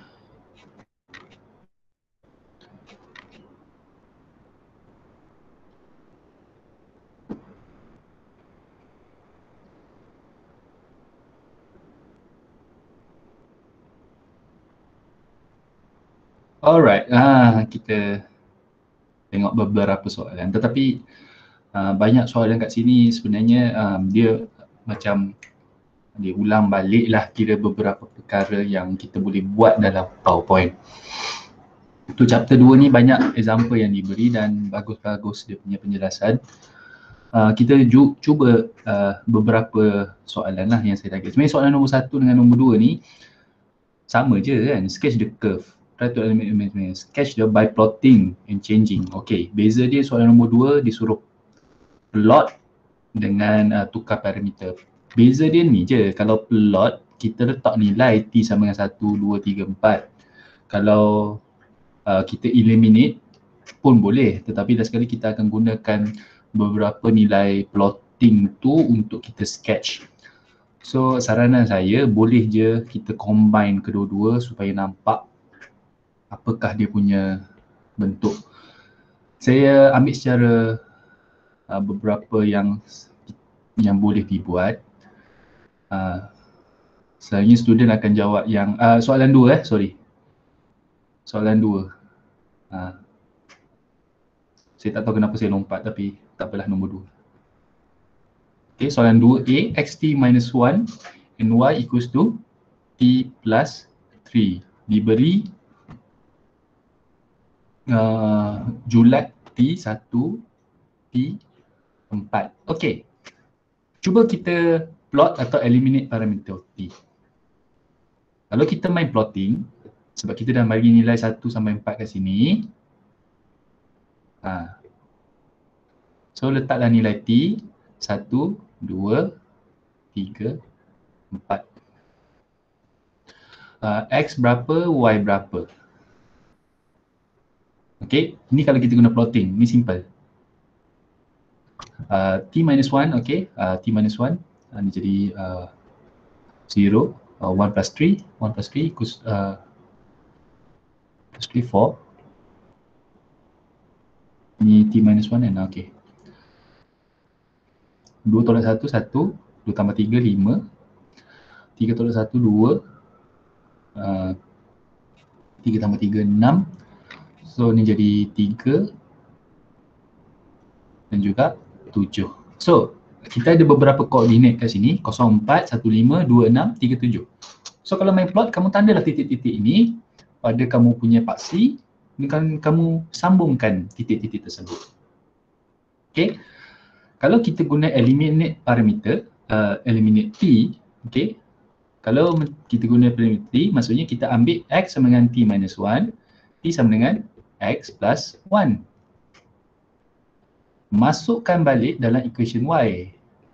Alright, ah, kita tengok beberapa soalan tetapi uh, banyak soalan kat sini sebenarnya um, dia macam dia ulang balik lah kira beberapa perkara yang kita boleh buat dalam PowerPoint. Untuk chapter dua ni banyak example yang diberi dan bagus-bagus dia punya penjelasan. Uh, kita ju- cuba uh, beberapa soalan lah yang saya target. Sebenarnya soalan nombor satu dengan nombor dua ni sama je kan, sketch the curve. Try to eliminate, sketch the by plotting and changing. Okay, beza dia soalan nombor dua disuruh plot dengan uh, tukar parameter. Beza dia ni je, kalau plot kita letak nilai T sama dengan satu, dua, tiga, empat. Kalau uh, kita eliminate pun boleh, tetapi dah sekali kita akan gunakan beberapa nilai plotting tu untuk kita sketch. So saranan saya boleh je kita combine kedua-dua supaya nampak apakah dia punya bentuk. Saya ambil secara uh, beberapa yang yang boleh dibuat. Uh, Selanjutnya student akan jawab yang uh, soalan dua eh, sorry. Soalan dua. Uh, saya tak tahu kenapa saya lompat tapi tak apalah, nombor dua. Okay, soalan dua A, xt minus one and y equals to t plus three. Diberi Uh, julat T satu, T empat. Okey. Cuba kita plot atau eliminate parameter T. Kalau kita main plotting, sebab kita dah bagi nilai satu sampai empat kat sini. Ha. So letaklah nilai T satu, dua, tiga, empat. Uh, X berapa, Y berapa. Okay, ni kalau kita guna plotting, ni simple. Uh, T minus one, okay, uh, T minus one, uh, ni jadi uh, zero, uh, one plus three, one plus three equals uh, plus three, four. Ni T minus one kan, okay. dua tolak satu, satu, dua tambah tiga, lima. tiga tolak satu, dua. Uh, tiga tambah tiga, enam. So ni jadi tiga dan juga tujuh. So kita ada beberapa koordinat kat sini, kosong empat, satu lima, dua enam, tiga tujuh. So kalau main plot, kamu tandalah titik-titik ini pada kamu punya paksi dengan kamu sambungkan titik-titik tersebut. Okay. Kalau kita guna eliminate parameter, uh, eliminate T, okay. Kalau kita guna parameter T, maksudnya kita ambil X sama dengan T minus one, T sama dengan X plus one. Masukkan balik dalam equation Y.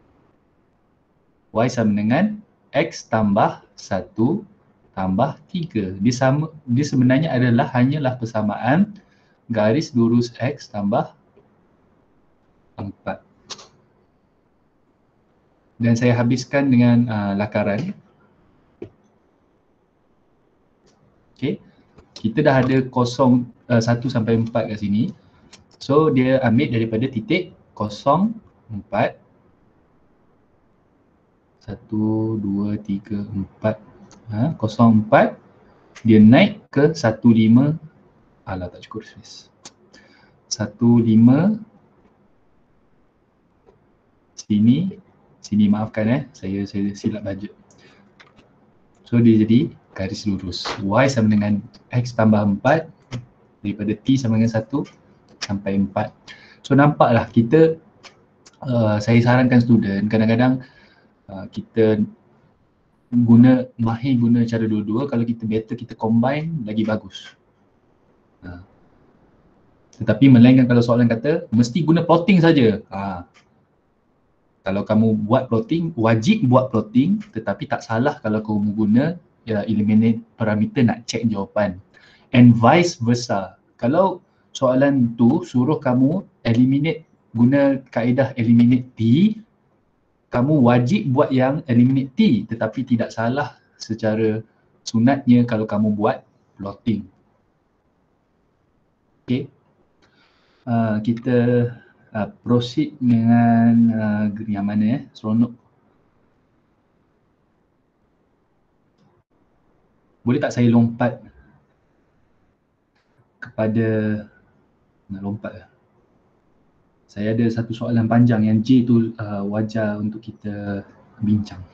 Y sama dengan X tambah satu tambah tiga. Dia, sama, dia sebenarnya adalah hanyalah persamaan garis lurus X tambah empat. Dan saya habiskan dengan uh, lakaran. Okay. Kita dah ada kosong uh, satu sampai empat kat sini. So dia ambil daripada titik kosong, empat. satu, dua, tiga, empat. Ha, kosong, empat. Dia naik ke satu, lima. Alah tak cukup space. satu, lima. Sini. Sini maafkan eh. Saya, saya silap bajet. So dia jadi garis lurus. Y sama dengan X tambah empat daripada T sama dengan satu sampai empat. So nampaklah kita, uh, saya sarankan student kadang-kadang uh, kita guna, mahir guna cara dua-dua, kalau kita better kita combine lagi bagus. Uh. Tetapi melainkan kalau soalan kata mesti guna plotting saja. Uh. Kalau kamu buat plotting, wajib buat plotting, tetapi tak salah kalau kamu guna ya, eliminate parameter nak check jawapan. And vice versa. Kalau soalan tu suruh kamu eliminate, guna kaedah eliminate T, kamu wajib buat yang eliminate T, tetapi tidak salah secara sunatnya kalau kamu buat plotting. Okay. Uh, kita Uh, proceed dengan uh, yang mana ya, seronok. Boleh tak saya lompat kepada, nak lompat lah. Saya ada satu soalan panjang yang J tu uh, wajar untuk kita bincang.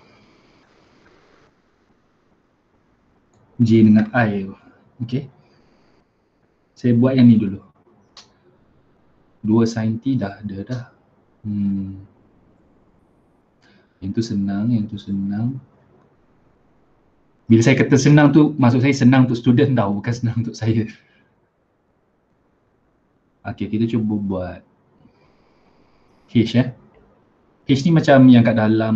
J dengan I. Okay. Saya buat yang ni dulu. dua sin T dah ada dah. Hmm. Yang tu senang, yang tu senang. Bila saya kata senang tu, maksud saya senang untuk student tau, bukan senang untuk saya. Okay, kita cuba buat H eh. H ni macam yang kat dalam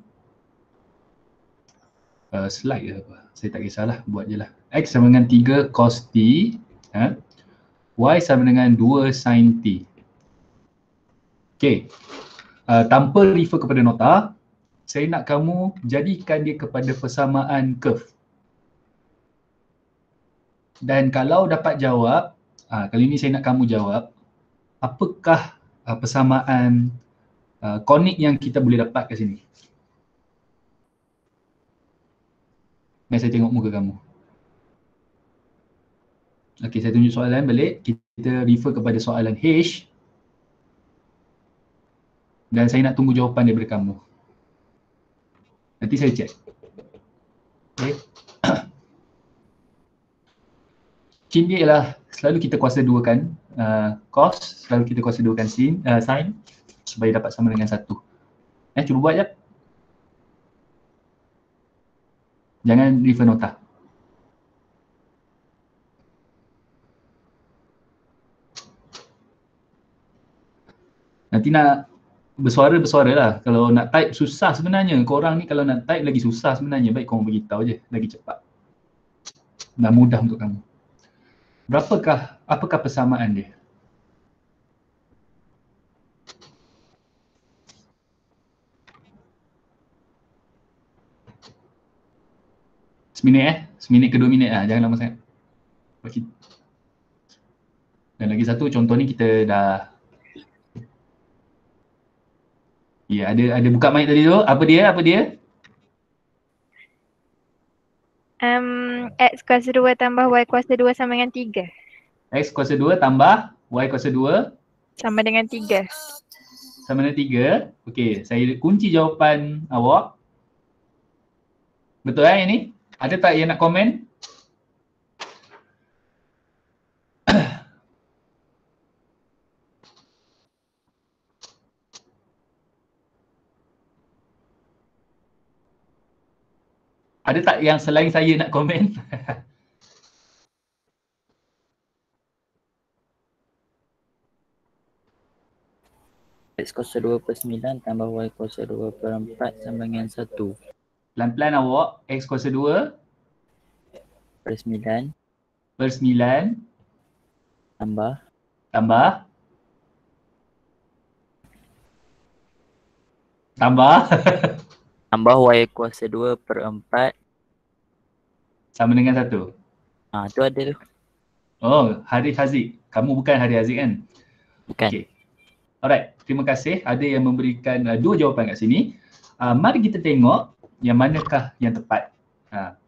uh, slide ke apa. Saya tak kisahlah, buat je lah. X sama dengan tiga cos T. Eh? Y sama dengan dua sin T. Okay, uh, tanpa refer kepada nota, saya nak kamu jadikan dia kepada persamaan curve. Dan kalau dapat jawab, uh, kali ini saya nak kamu jawab, apakah uh, persamaan uh, konik yang kita boleh dapat kat sini? Mari saya tengok muka kamu. Okay, saya tunjuk soalan balik. Kita refer kepada soalan H. Dan saya nak tunggu jawapan daripada kamu. Nanti saya check. Okay. Cin dia ialah selalu kita kuasa duakan uh, cos, selalu kita kuasa duakan sin, uh, sin supaya dapat sama dengan satu. Eh, cuba buat je. Jangan refer nota. Nanti nak bersuara-bersuara lah. Kalau nak type susah sebenarnya. Korang ni kalau nak type lagi susah sebenarnya. Baik korang beritahu je, lagi cepat. Dan mudah untuk kamu. Berapakah, apakah persamaan dia? Seminit eh? Seminit ke dua minit lah. Jangan lama sangat. Okay. Dan lagi satu, contoh ni kita dah. Ya, ada ada buka mic tadi tu. Apa dia? Apa dia? Um, X kuasa dua tambah Y kuasa dua sama dengan tiga. X kuasa dua tambah Y kuasa dua sama dengan tiga. Sama dengan tiga. Okey, saya kunci jawapan awak. Betul eh ini? Ada tak yang nak komen? Ada tak yang selain saya nak komen? X kuasa dua per sembilan tambah Y kuasa dua per empat sama dengan satu. Pelan-pelan awak. X kuasa dua Per sembilan per sembilan tambah tambah tambah tambah Y kuasa dua per empat sama dengan satu. Ah, tu ada tu. Oh, Haris Haziq. Kamu bukan Haris Haziq kan? Bukan. Okay. Alright, terima kasih. Ada yang memberikan uh, dua jawapan kat sini. Uh, mari kita tengok yang manakah yang tepat. Uh.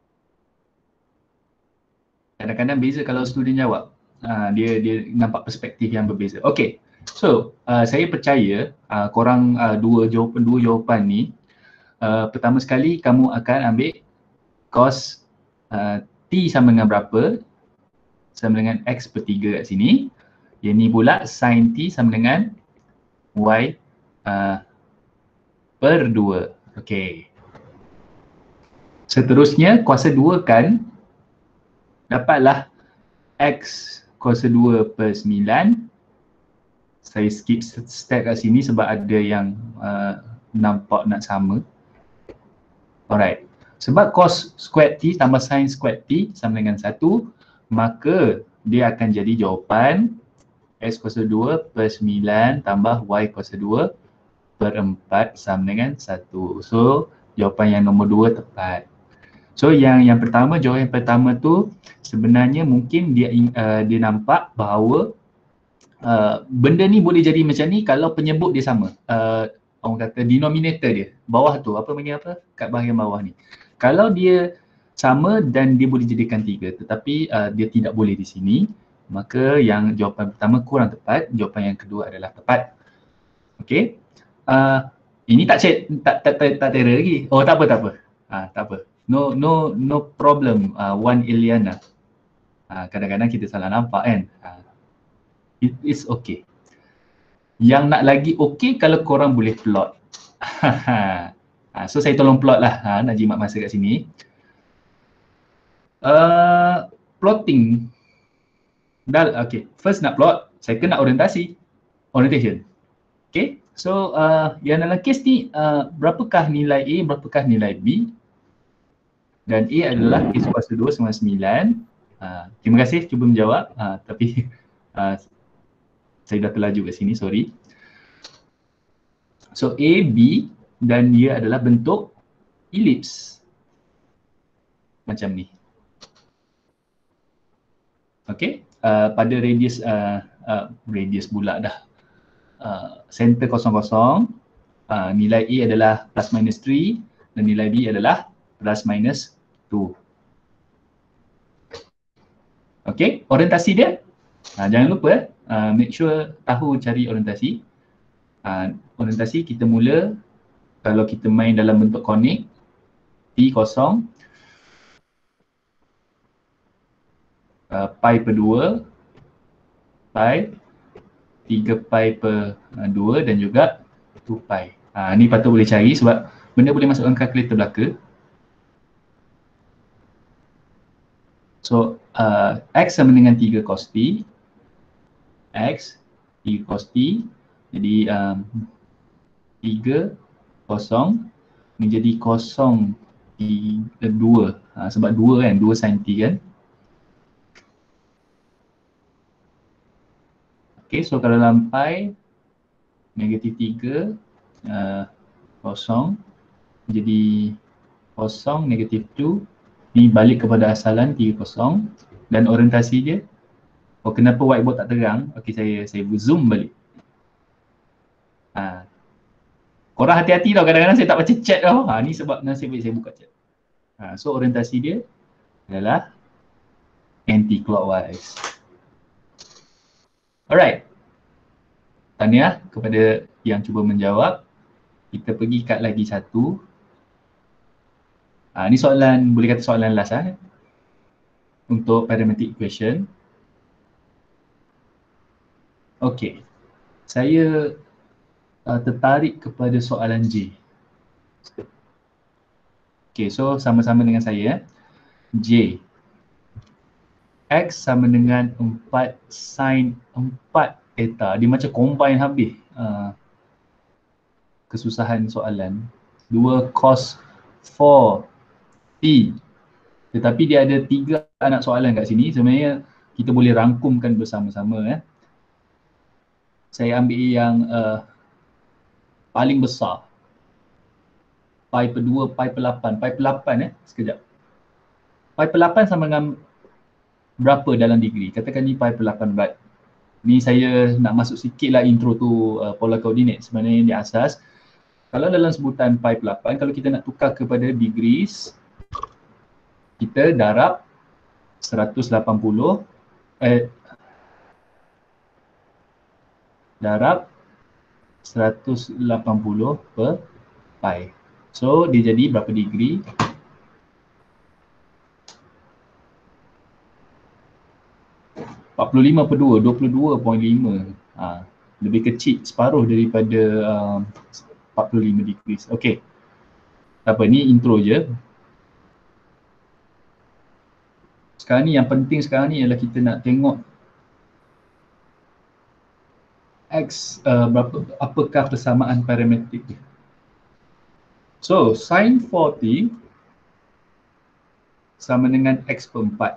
Kadang-kadang beza kalau student jawab. Uh, dia dia nampak perspektif yang berbeza. Okay. So, uh, saya percaya uh, korang uh, dua jawapan dua jawapan ni, uh, pertama sekali kamu akan ambil cos uh, T sama dengan berapa sama dengan X per tiga kat sini. Yang ni pula sin T sama dengan Y uh, per dua. Okey. Seterusnya kuasa dua kan dapatlah X kuasa dua per sembilan. Saya skip step kat sini sebab ada yang uh, nampak nak sama. Alright. Sebab cos squared T tambah sin squared T sama dengan satu, maka dia akan jadi jawapan X kuasa dua per sembilan tambah Y kuasa dua per empat sama dengan satu. So, jawapan yang nombor dua tepat. So, yang yang pertama, jawapan yang pertama tu sebenarnya mungkin dia uh, dia nampak bahawa uh, benda ni boleh jadi macam ni kalau penyebut dia sama. Uh, orang kata denominator dia, bawah tu, apa panggil apa? Kat bahagian bawah ni. Kalau dia sama dan dia boleh jadikan tiga tetapi uh, dia tidak boleh di sini, maka yang jawapan pertama kurang tepat, jawapan yang kedua adalah tepat. Okey. Uh, ini tak cek tak tak tak, tak terror lagi. Oh tak apa tak apa. Ah tak apa. No no no problem uh, Wan Iliana. Uh, kadang-kadang kita salah nampak kan. Uh, it is okay. Yang nak lagi okey kalau korang boleh plot. Ha, so saya tolong plot lah, ha, nak jimat masa kat sini. Uh, plotting. Dah, okay. First nak plot, second nak orientasi. Orientation. Okay. So uh, yang dalam kes ni, uh, berapakah nilai A, berapakah nilai B. Dan A adalah A kuasa dua sama sembilan. Uh, terima kasih cuba menjawab. Uh, tapi uh, saya dah terlaju kat sini, sorry. So A, B dan dia adalah bentuk elips macam ni. Okey, uh, pada radius uh, uh, radius pula dah uh, center kosong kosong, uh, nilai A adalah plus minus tiga dan nilai B adalah plus minus dua. Okey, orientasi dia uh, jangan lupa uh, make sure tahu cari orientasi. Uh, orientasi kita mula kalau kita main dalam bentuk konik, T kosong, uh, pi per dua, pi, tiga pi per uh, dua dan juga dua pi. Uh, ni patut boleh cari sebab benda boleh masukkan kalkulator belaka. So, uh, X sama dengan tiga cos T, X, tiga cos T, jadi um, tiga kosong menjadi kosong dua, ha, sebab dua kan, dua sin T kan. Okay, so kalau dalam pi negatif tiga uh, kosong menjadi kosong negatif dua, ni balik kepada asalan tiga kosong dan orientasi dia. Oh, kenapa whiteboard tak terang? Okay, saya saya zoom balik. Ha. Korang hati-hati tau, kadang-kadang saya tak baca chat tau. Ha, ni sebab nasib baik saya buka chat. Ha, so orientasi dia adalah anti-clockwise. Alright. Tahniah kepada yang cuba menjawab. Kita pergi kat lagi satu. Ha, ni soalan, boleh kata soalan last lah. Untuk parametric equation. Okay. Saya Uh, tertarik kepada soalan J. Okay, so sama-sama dengan saya. J. X sama dengan empat sin empat theta. Dia macam combine habis uh, kesusahan soalan. dua cos empat T. Tetapi dia ada tiga anak soalan kat sini. Sebenarnya kita boleh rangkumkan bersama-sama. Eh. Saya ambil yang uh, paling besar. Pi per dua, pi per lapan. Pi per lapan eh, sekejap. Pi per lapan sama dengan berapa dalam degree? Katakan ni pi per lapan baht. Ni saya nak masuk sikit lah intro tu uh, polar coordinate. Sebenarnya di asas, kalau dalam sebutan pi per lapan, kalau kita nak tukar kepada degrees, kita darab seratus lapan puluh, eh, darab seratus lapan puluh per pi. So dia jadi berapa degree? empat puluh lima per dua, dua puluh dua perpuluhan lima. Ha, lebih kecil separuh daripada uh, empat puluh lima degrees. Okey. Apa ni intro je. Sekarang ni yang penting sekarang ni ialah kita nak tengok X uh, berapa, apakah persamaan parametrik dia. So sin empat puluh sama dengan X per empat.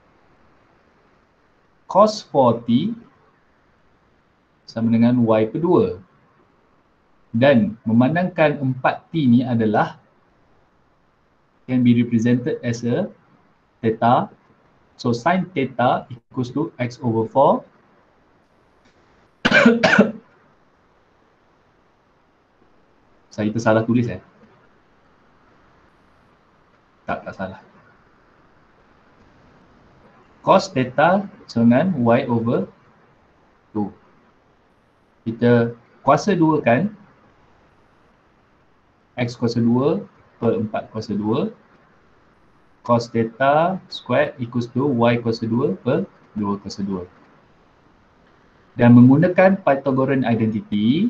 Cos empat puluh sama dengan Y per dua. Dan memandangkan empat T ni adalah can be represented as a theta. So sin theta equals to X over four. Saya tersalah tulis eh? Tak, tak salah. Cos theta dengan Y over two. Kita kuasa dua kan X kuasa dua per empat kuasa dua. Cos theta squared equals to Y kuasa dua per dua kuasa dua. Dan menggunakan Pythagorean identity,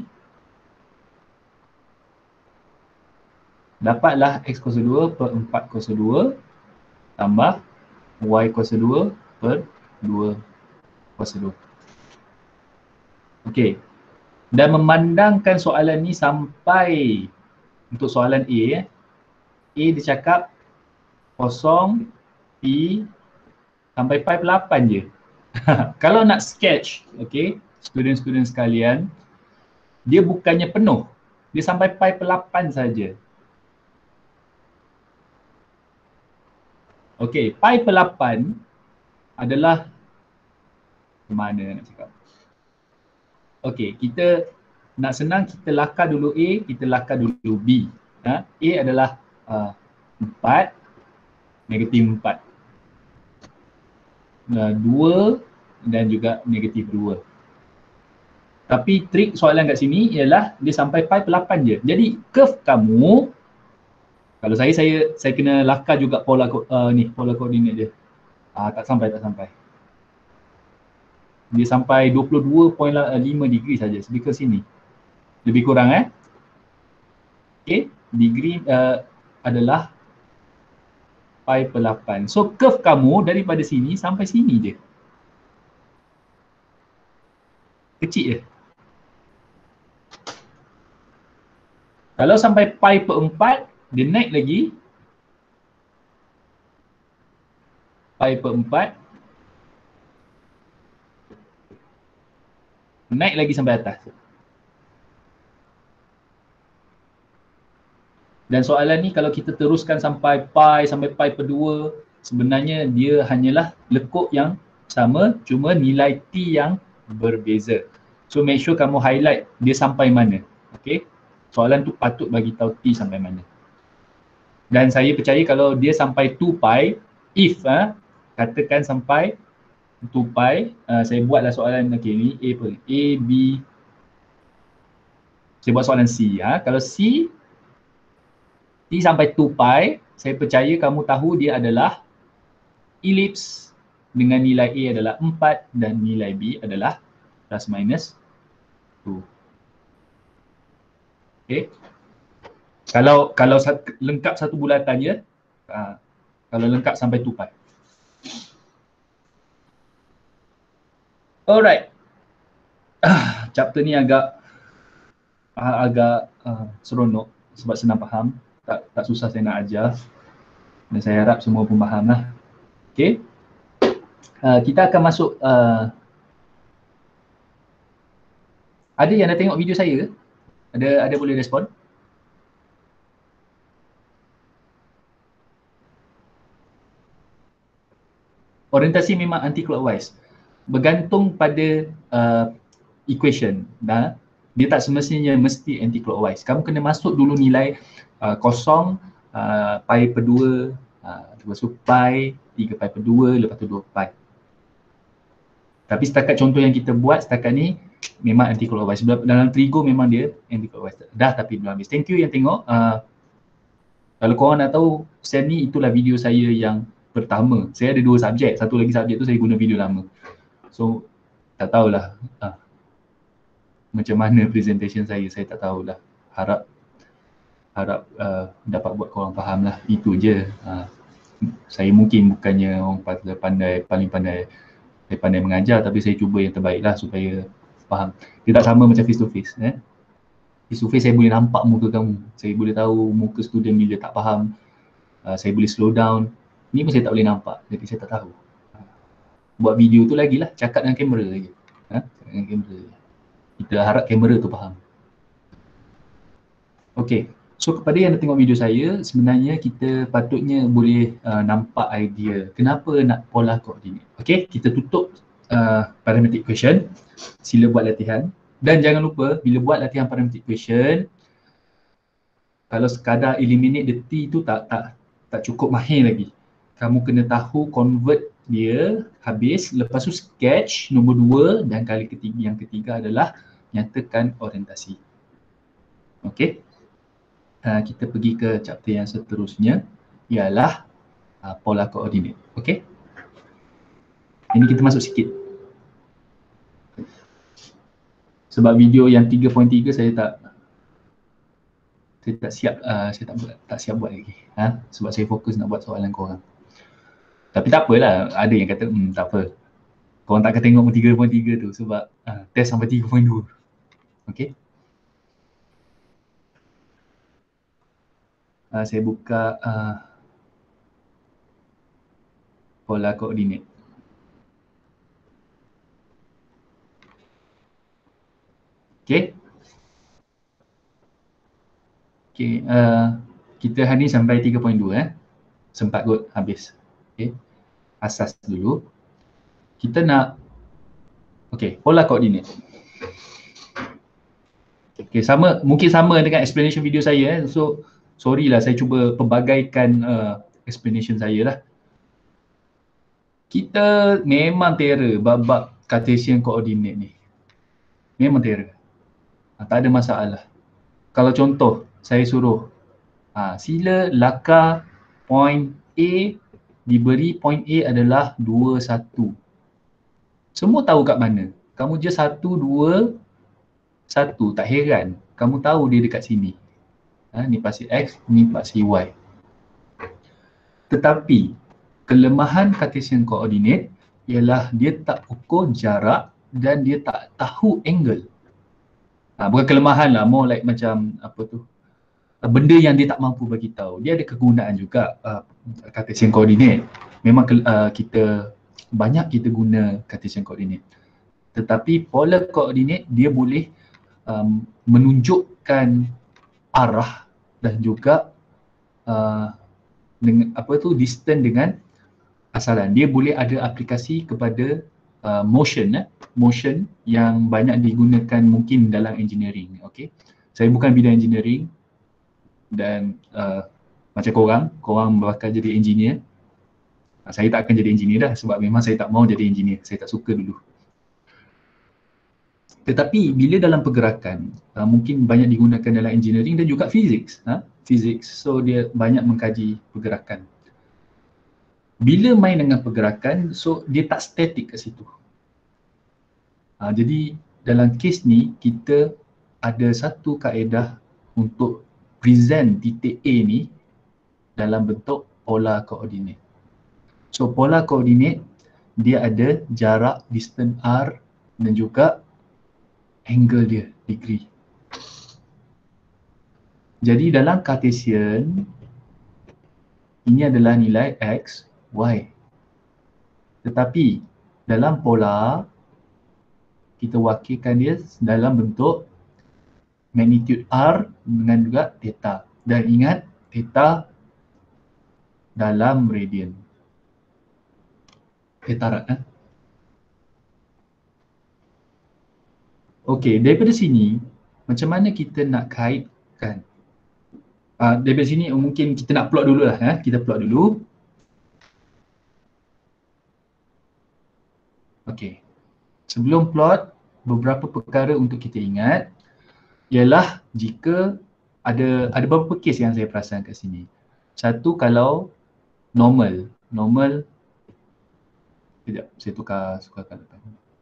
dapatlah X kuasa dua per empat kuasa dua tambah Y kuasa dua per dua kuasa dua. Okey. Dan memandangkan soalan ni sampai untuk soalan A, eh. A dia cakap kosong, P sampai pi per lapan je. Kalau nak sketch, okey, student-student sekalian, dia bukannya penuh. Dia sampai pi per lapan saja. Okey, pi per lapan adalah mana nak cakap? Okey, kita nak senang kita lakar dulu A, kita lakar dulu B. Ha? A adalah uh, empat, negatif empat. Uh, dua dan juga negatif dua. Tapi trik soalan kat sini ialah dia sampai pi per lapan je. Jadi curve kamu, kalau saya saya saya kena lakar juga pola uh, ni, pola koordinat dia. Ah, tak sampai, tak sampai. Dia sampai dua puluh dua perpuluhan lima degree saja, lebih ke sini. Lebih kurang eh. Okey, degree uh, adalah pi per lapan. So curve kamu daripada sini sampai sini je. Kecil je. Kalau sampai pi per empat, dia naik lagi. Pi per empat. Naik lagi sampai atas. Dan soalan ni kalau kita teruskan sampai pi, sampai pi per dua, sebenarnya dia hanyalah lekuk yang sama, cuma nilai T yang berbeza. So make sure kamu highlight dia sampai mana. Okay. Soalan tu patut bagi tahu T sampai mana. Dan saya percaya kalau dia sampai two pi, if ha, katakan sampai two pi, uh, saya buatlah soalan okay, ni A apa? A, B. Saya buat soalan C. Ha. Kalau C, T sampai two pi, saya percaya kamu tahu dia adalah elips dengan nilai A adalah empat dan nilai B adalah plus minus two. Okay. Kalau kalau lengkap satu bulatan je, uh, kalau lengkap sampai two pi. Alright. Ah, chapter ni agak uh, agak uh, seronok sebab senang faham. Tak, tak susah saya nak ajar dan saya harap semua pun faham lah. Okay. Uh, kita akan masuk, uh, ada yang dah tengok video saya ke? Ada ada boleh respon? Orientasi memang anti-clockwise. Bergantung pada uh, equation. Nah, dia tak semestinya mesti anti-clockwise. Kamu kena masuk dulu nilai uh, kosong, uh, pi per dua, uh, lepas tu pi, tiga pi per dua, lepas tu dua pi. Tapi setakat contoh yang kita buat setakat ni memang anti-clockwise. Dalam trigo memang dia anti-clockwise. Dah tapi belum habis. Thank you yang tengok. Uh, kalau korang nak tahu, sen ni itulah video saya yang pertama. Saya ada dua subjek. Satu lagi subjek tu saya guna video lama. So tak tahulah uh, macam mana presentation saya, saya tak tahulah. Harap harap uh, dapat buat korang faham lah, itu je. Uh, saya mungkin bukannya orang pandai, paling pandai, saya pandai mengajar, tapi saya cuba yang terbaik lah supaya faham. Dia tak sama macam face to face. Eh? Face to face saya boleh nampak muka kamu, saya boleh tahu muka student bila tak faham, uh, saya boleh slow down. Ni pun saya tak boleh nampak, jadi saya tak tahu. Buat video tu lagi lah, cakap dengan kamera lagi. Ha? Cakap dengan kamera. Kita harap kamera tu faham. Okay, so kepada yang tengok video saya, sebenarnya kita patutnya boleh uh, nampak idea kenapa nak pola koordinat. Okay, kita tutup uh, parametric question. Sila buat latihan. Dan jangan lupa, bila buat latihan parametric question, kalau sekadar eliminate the T tu tak tak tak cukup mahir lagi. Kamu kena tahu convert dia habis, lepas tu sketch nombor dua, dan kali ketiga, yang ketiga adalah nyatakan orientasi. Okay. Uh, kita pergi ke chapter yang seterusnya, ialah uh, pola koordinat. Okay. Ini kita masuk sikit. Sebab video yang tiga titik tiga saya tak saya tak siap, uh, saya tak buat, tak siap buat lagi. Ha? Sebab saya fokus nak buat soalan korang. Tapi tak apalah, ada yang kata, hmm, tak apa. Korang tak akan tengok tiga titik tiga tu sebab uh, test sampai tiga titik dua. Okay. Uh, saya buka uh, pola koordinat. Okay. Okay, uh, kita hari ni sampai tiga titik dua eh. Sempat kot habis. Okay. Asas dulu. Kita nak, okay, pola koordinat. Okay, sama, mungkin sama dengan explanation video saya eh. So, sorry lah, saya cuba pelbagaikan uh, explanation saya lah. Kita memang terror bab-bab Cartesian coordinate ni. Memang terror. Ha, tak ada masalah. Kalau contoh, saya suruh ha, sila lakar point A, diberi point A adalah dua, satu. Semua tahu kat mana. Kamu je satu, dua, satu. Tak heran. Kamu tahu dia dekat sini. Ha, ni pasti X, ni pasti Y. Tetapi kelemahan Cartesian coordinate ialah dia tak ukur jarak dan dia tak tahu angle. Ha, bukan kelemahan lah, more like macam apa tu, benda yang dia tak mampu bagi tahu. Dia ada kegunaan juga uh, Cartesian coordinate. Memang uh, kita banyak kita guna Cartesian coordinate. Tetapi polar coordinate dia boleh um, menunjukkan arah dan juga uh, dengan apa tu distance dengan asalan. Dia boleh ada aplikasi kepada uh, motion eh? motion yang banyak digunakan mungkin dalam engineering. Okay, saya bukan bidang engineering dan uh, macam korang, korang bakal jadi engineer. Uh, saya tak akan jadi engineer dah sebab memang saya tak mau jadi engineer. Saya tak suka dulu. Tetapi bila dalam pergerakan, uh, mungkin banyak digunakan dalam engineering dan juga physics. Ha? Physics, so dia banyak mengkaji pergerakan. Bila main dengan pergerakan, so dia tak statik kat situ. Ha, jadi dalam kes ni, kita ada satu kaedah untuk present titik A ni dalam bentuk polar koordinat. So polar koordinat, dia ada jarak, distance R dan juga angle dia, degree. Jadi dalam Cartesian, ini adalah nilai X, Y. Tetapi dalam polar, kita wakilkan dia dalam bentuk magnitude R dengan juga theta. Dan ingat, theta dalam radian. Theta rad. Eh? Okey, daripada sini, macam mana kita nak kaitkan? Uh, daripada sini mungkin kita nak plot dulu lah. Eh? Kita plot dulu. Okey. Sebelum plot, beberapa perkara untuk kita ingat ialah jika ada ada beberapa kes yang saya perasan kat sini. Satu, kalau normal, normal, sekejap saya tukar suka depan.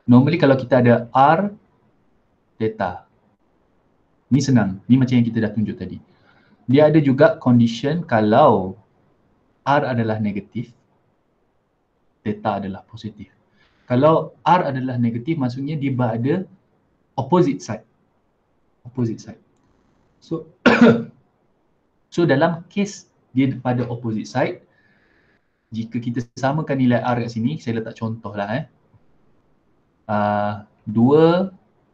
Normally kalau kita ada R theta, ni senang, ni macam yang kita dah tunjuk tadi. Dia ada juga condition kalau R adalah negatif, theta adalah positif. Kalau R adalah negatif, maksudnya dia berada opposite side. Opposite side. So, so dalam case dia pada opposite side, jika kita samakan nilai R kat sini, saya letak contoh lah eh. Uh, dua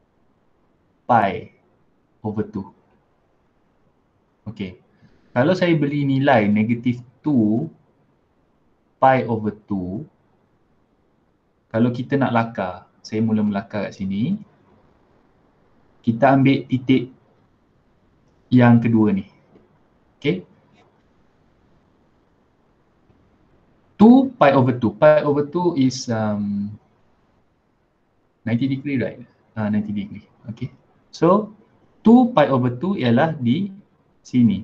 pi over two. Okay. Kalau saya beli nilai negatif two pi over two, kalau kita nak lakar, saya mula melakar kat sini, kita ambil titik yang kedua ni. Okay. two pi over two. Pi over two is um, ninety degree, right? Uh, ninety degree. Okay. So, two pi over two ialah di sini.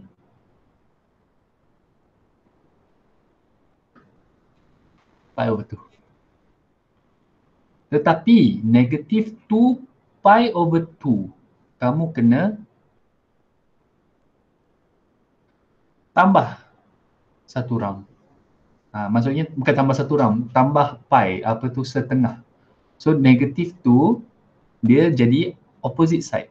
Pi over two. Tetapi negatif two pi over two, kamu kena tambah satu round. Ha, maksudnya bukan tambah satu round, tambah pi, apa tu setengah. So negatif two, dia jadi opposite side.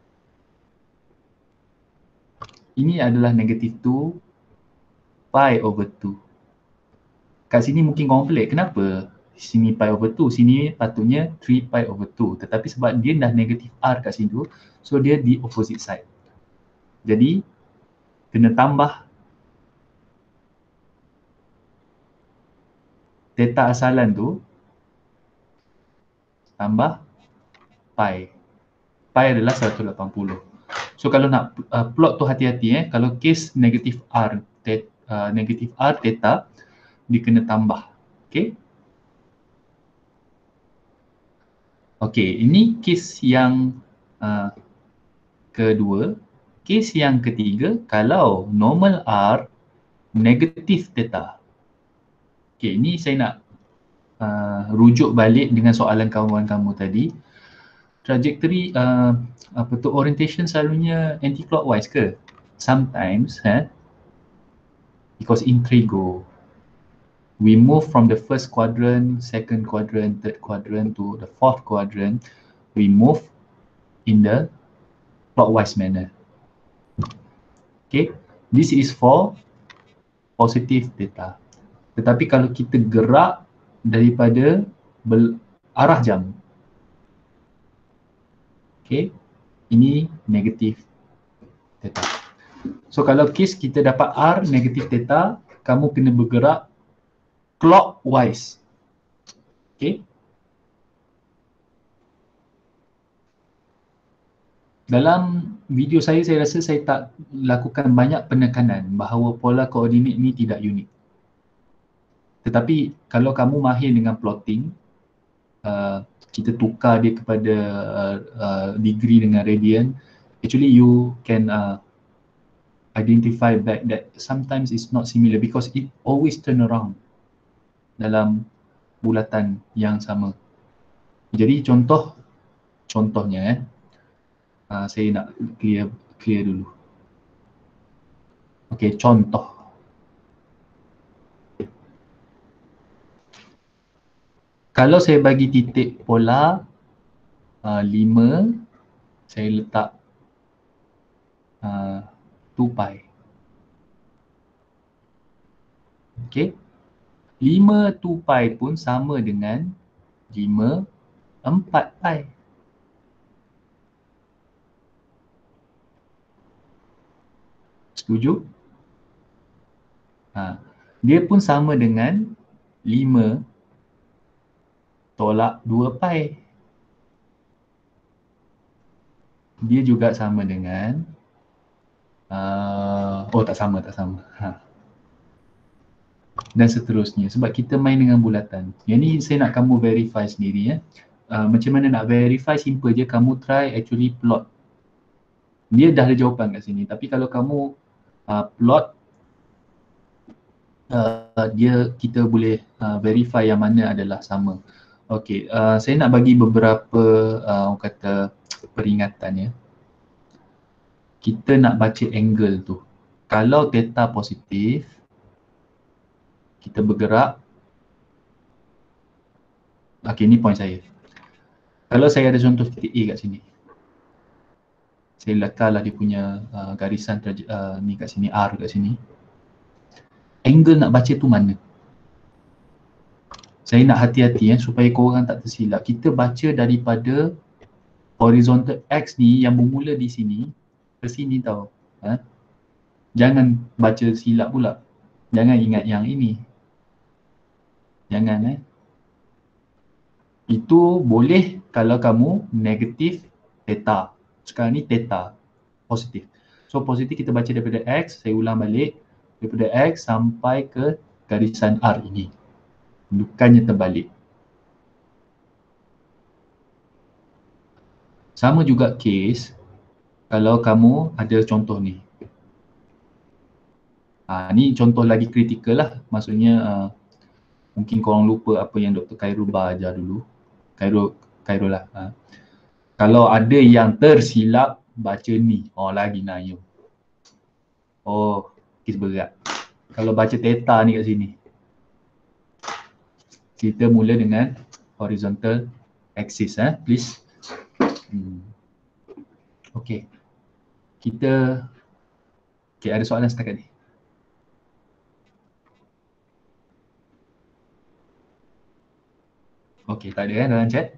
Ini adalah negatif two pi over two. Kat sini mungkin komplek, kenapa? Sini pi over two, sini patutnya three pi over two. Tetapi sebab dia dah negatif R kat situ, so dia di opposite side. Jadi, kena tambah theta asalan tu, tambah pi. Pi adalah seratus lapan puluh. So kalau nak uh, plot tu hati-hati eh, kalau case negatif R, tet, uh, negatif R theta, dia kena tambah. Okay. Okay, ini case yang uh, kedua. Case yang ketiga, kalau normal R, negatif theta. Okay, ini saya nak uh, rujuk balik dengan soalan kawan kamu tadi. Trajectory, uh, apa tu, orientation selalunya anti-clockwise ke? Sometimes, eh, because intrigo, we move from the first quadrant, second quadrant, third quadrant to the fourth quadrant. We move in the clockwise manner. Okay, this is for positive theta. Tetapi kalau kita gerak daripada arah jam, okay, ini negatif theta. So kalau case kita dapat R negatif theta, kamu kena bergerak clockwise. Okay. Dalam video saya, saya rasa saya tak lakukan banyak penekanan bahawa pola koordinat ini tidak unik. Tetapi kalau kamu mahir dengan plotting, uh, kita tukar dia kepada uh, uh, degree dengan radian, actually you can uh, identify back that sometimes it's not similar because it always turn around dalam bulatan yang sama. Jadi contoh, contohnya eh, uh, saya nak clear clear dulu. Okey, contoh. Kalau saya bagi titik pola uh, lima, saya letak uh, two pi. Okey. lima two pi pun sama dengan lima empat pi. Setuju? Ha. Dia pun sama dengan lima tolak dua pi. Dia juga sama dengan uh, oh tak sama, tak sama. Ha. Dan seterusnya, sebab kita main dengan bulatan. Yang ni saya nak kamu verify sendiri ya. Uh, macam mana nak verify, simple je, kamu try actually plot. Dia dah ada jawapan kat sini, tapi kalau kamu uh, plot, uh, dia kita boleh uh, verify yang mana adalah sama. Okey, uh, saya nak bagi beberapa uh, orang kata peringatan ya. Kita nak baca angle tu. Kalau theta positif, kita bergerak. Okey, ni point saya. Kalau saya ada contoh titik A kat sini, saya letaklah dia punya uh, garisan uh, ni kat sini, R kat sini. Angle nak baca tu mana? Saya nak hati-hati ya, supaya korang tak tersilap. Kita baca daripada horizontal X ni yang bermula di sini ke sini tau. Ha? Jangan baca silap pula. Jangan ingat yang ini. Jangan eh. Itu boleh kalau kamu negatif theta. Sekarang ni theta, positif. So positif kita baca daripada X, saya ulang balik. Daripada X sampai ke garisan R ini. Bukannya terbalik. Sama juga case kalau kamu ada contoh ni. Ha, ni contoh lagi kritikal lah. Maksudnya uh, mungkin korang lupa apa yang Doktor Khairul Ba ajar dulu. Khairul, Khairul lah. Ha. Kalau ada yang tersilap baca ni, oh lagi nayu. Oh, kes berat. Kalau baca theta ni kat sini, kita mula dengan horizontal axis eh, please. Hmm. Okey. Kita okey, ada soalan setakat ni? Okey, tak ada kan dalam chat?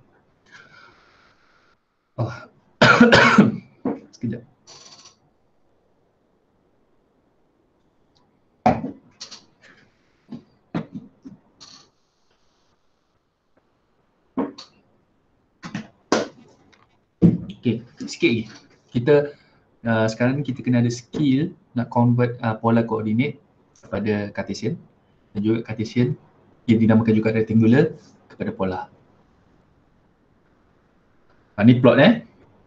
Oh. Sekejap. Okey, sikit lagi. Kita uh, sekarang kita kena ada skill nak convert uh, pola koordinat kepada Cartesian dan juga Cartesian yang dinamakan juga rectangular kepada pola. Uh, ni plot eh.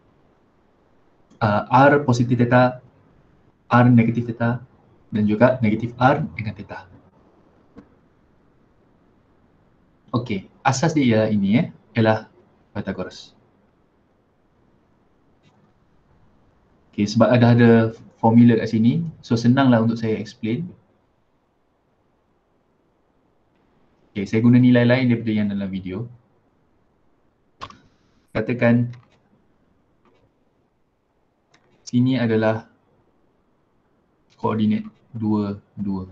Uh, R positif theta, R negatif theta dan juga negatif R dengan theta. Okey, asas dia ialah ini eh, ialah Pythagoras. Okay, sebab ada ada formula kat sini, so senanglah untuk saya explain. Okay, saya guna nilai lain daripada yang dalam video. Katakan sini adalah koordinat dua, dua.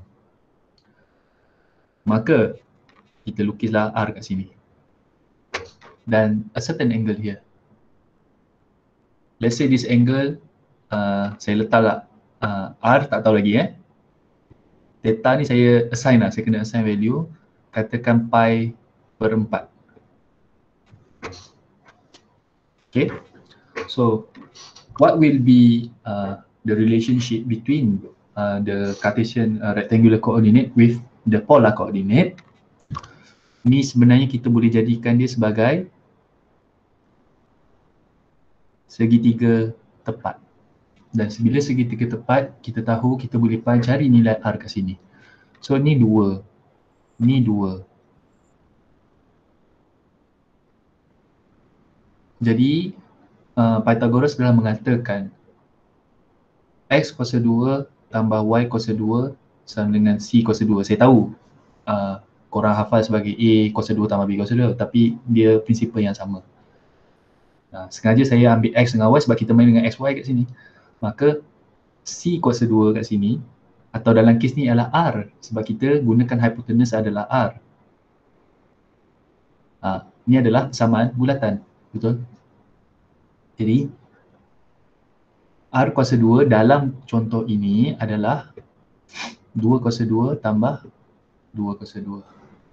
Maka kita lukislah R kat sini. Dan a certain angle here. Let's say this angle Uh, saya letaklah uh, R, tak tahu lagi eh. Theta ni saya assign lah, saya kena assign value. Katakan pi per empat. Okay. So, what will be uh, the relationship between uh, the Cartesian uh, rectangular coordinate with the polar coordinate? Ni sebenarnya kita boleh jadikan dia sebagai segitiga tepat. Dan bila segitiga tepat, kita tahu kita boleh cari nilai R kat sini. So ni dua, ni dua. Jadi uh, Pythagoras telah mengatakan X kuasa dua tambah Y kuasa dua sama dengan C kuasa dua. Saya tahu uh, korang hafal sebagai A kuasa dua tambah B kuasa dua, tapi dia prinsipal yang sama. Nah, sengaja saya ambil X dengan Y sebab kita main dengan X Y kat sini. Maka C kuasa dua kat sini atau dalam kes ni adalah R sebab kita gunakan hypotenuse adalah R. Ha, ni adalah persamaan bulatan, betul? Jadi R kuasa dua dalam contoh ini adalah dua kuasa dua tambah dua kuasa dua.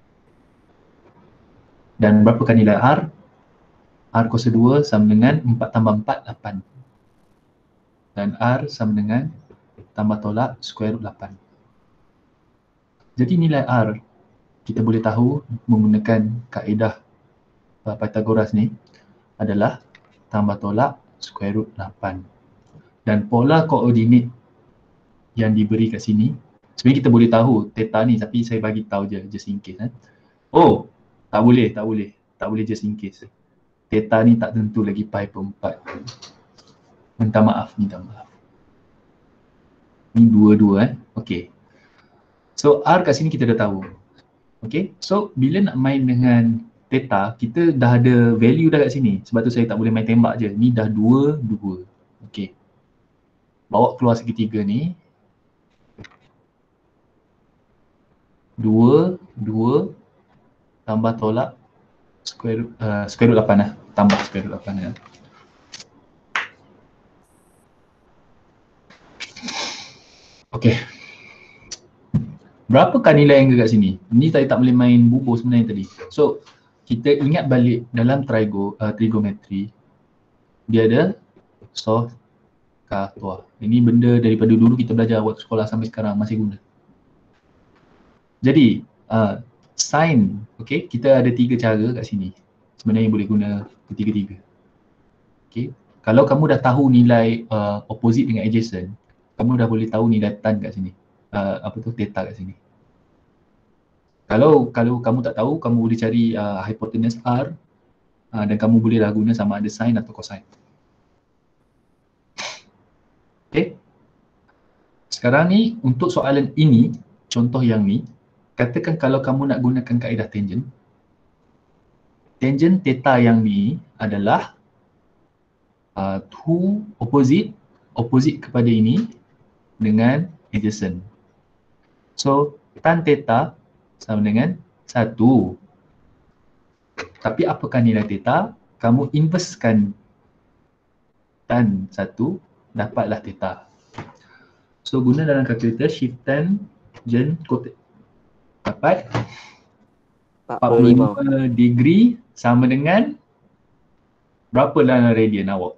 Dan berapakah nilai R? R kuasa dua sama dengan empat tambah empat, lapan. Dan R sama dengan tambah tolak square root lapan. Jadi nilai R kita boleh tahu menggunakan kaedah Pythagoras ni adalah tambah tolak square root lapan. Dan pola koordinat yang diberi kat sini, sebenarnya kita boleh tahu theta ni, tapi saya bagi tahu je just in case eh. Oh, tak boleh, tak boleh. tak boleh just in case. Theta ni tak tentu lagi pi per empat. Minta maaf, minta maaf. Ni dua-dua eh. Okay. So R kat sini kita dah tahu. Okay. So bila nak main dengan theta, kita dah ada value dah kat sini. Sebab tu saya tak boleh main tembak je. Ni dah dua, dua. Okay. Bawa keluar segitiga ni. Dua, dua. Tambah tolak. Square root, uh, square root lapan lah. Tambah square root lapan lah. Okay. Berapakah nilai yang kat sini? Ni tadi tak boleh main bubur sebenarnya tadi. So, kita ingat balik dalam trigo, uh, trigonometry, dia ada soh, ka, tua. Ini benda daripada dulu kita belajar waktu sekolah sampai sekarang masih guna. Jadi, uh, sin, okay, kita ada tiga cara kat sini. Sebenarnya boleh guna ketiga-tiga. Okay. Kalau kamu dah tahu nilai uh, opposite dengan adjacent, kamu dah boleh tahu nilai tan kat sini. Uh, apa tu, theta kat sini. Kalau kalau kamu tak tahu, kamu boleh cari uh, hypotenuse R uh, dan kamu bolehlah guna sama ada sin atau cosine. Okay. Sekarang ni untuk soalan ini, contoh yang ni, katakan kalau kamu nak gunakan kaedah tangent, tangent theta yang ni adalah uh, two opposite, opposite kepada ini dengan adjacent. So, tan theta sama dengan satu. Tapi apakah nilai theta? Kamu inversekan tan satu, dapatlah theta. So, guna dalam kalkulator shift tangent cot dapat empat puluh lima degree sama dengan berapa dalam radian awak?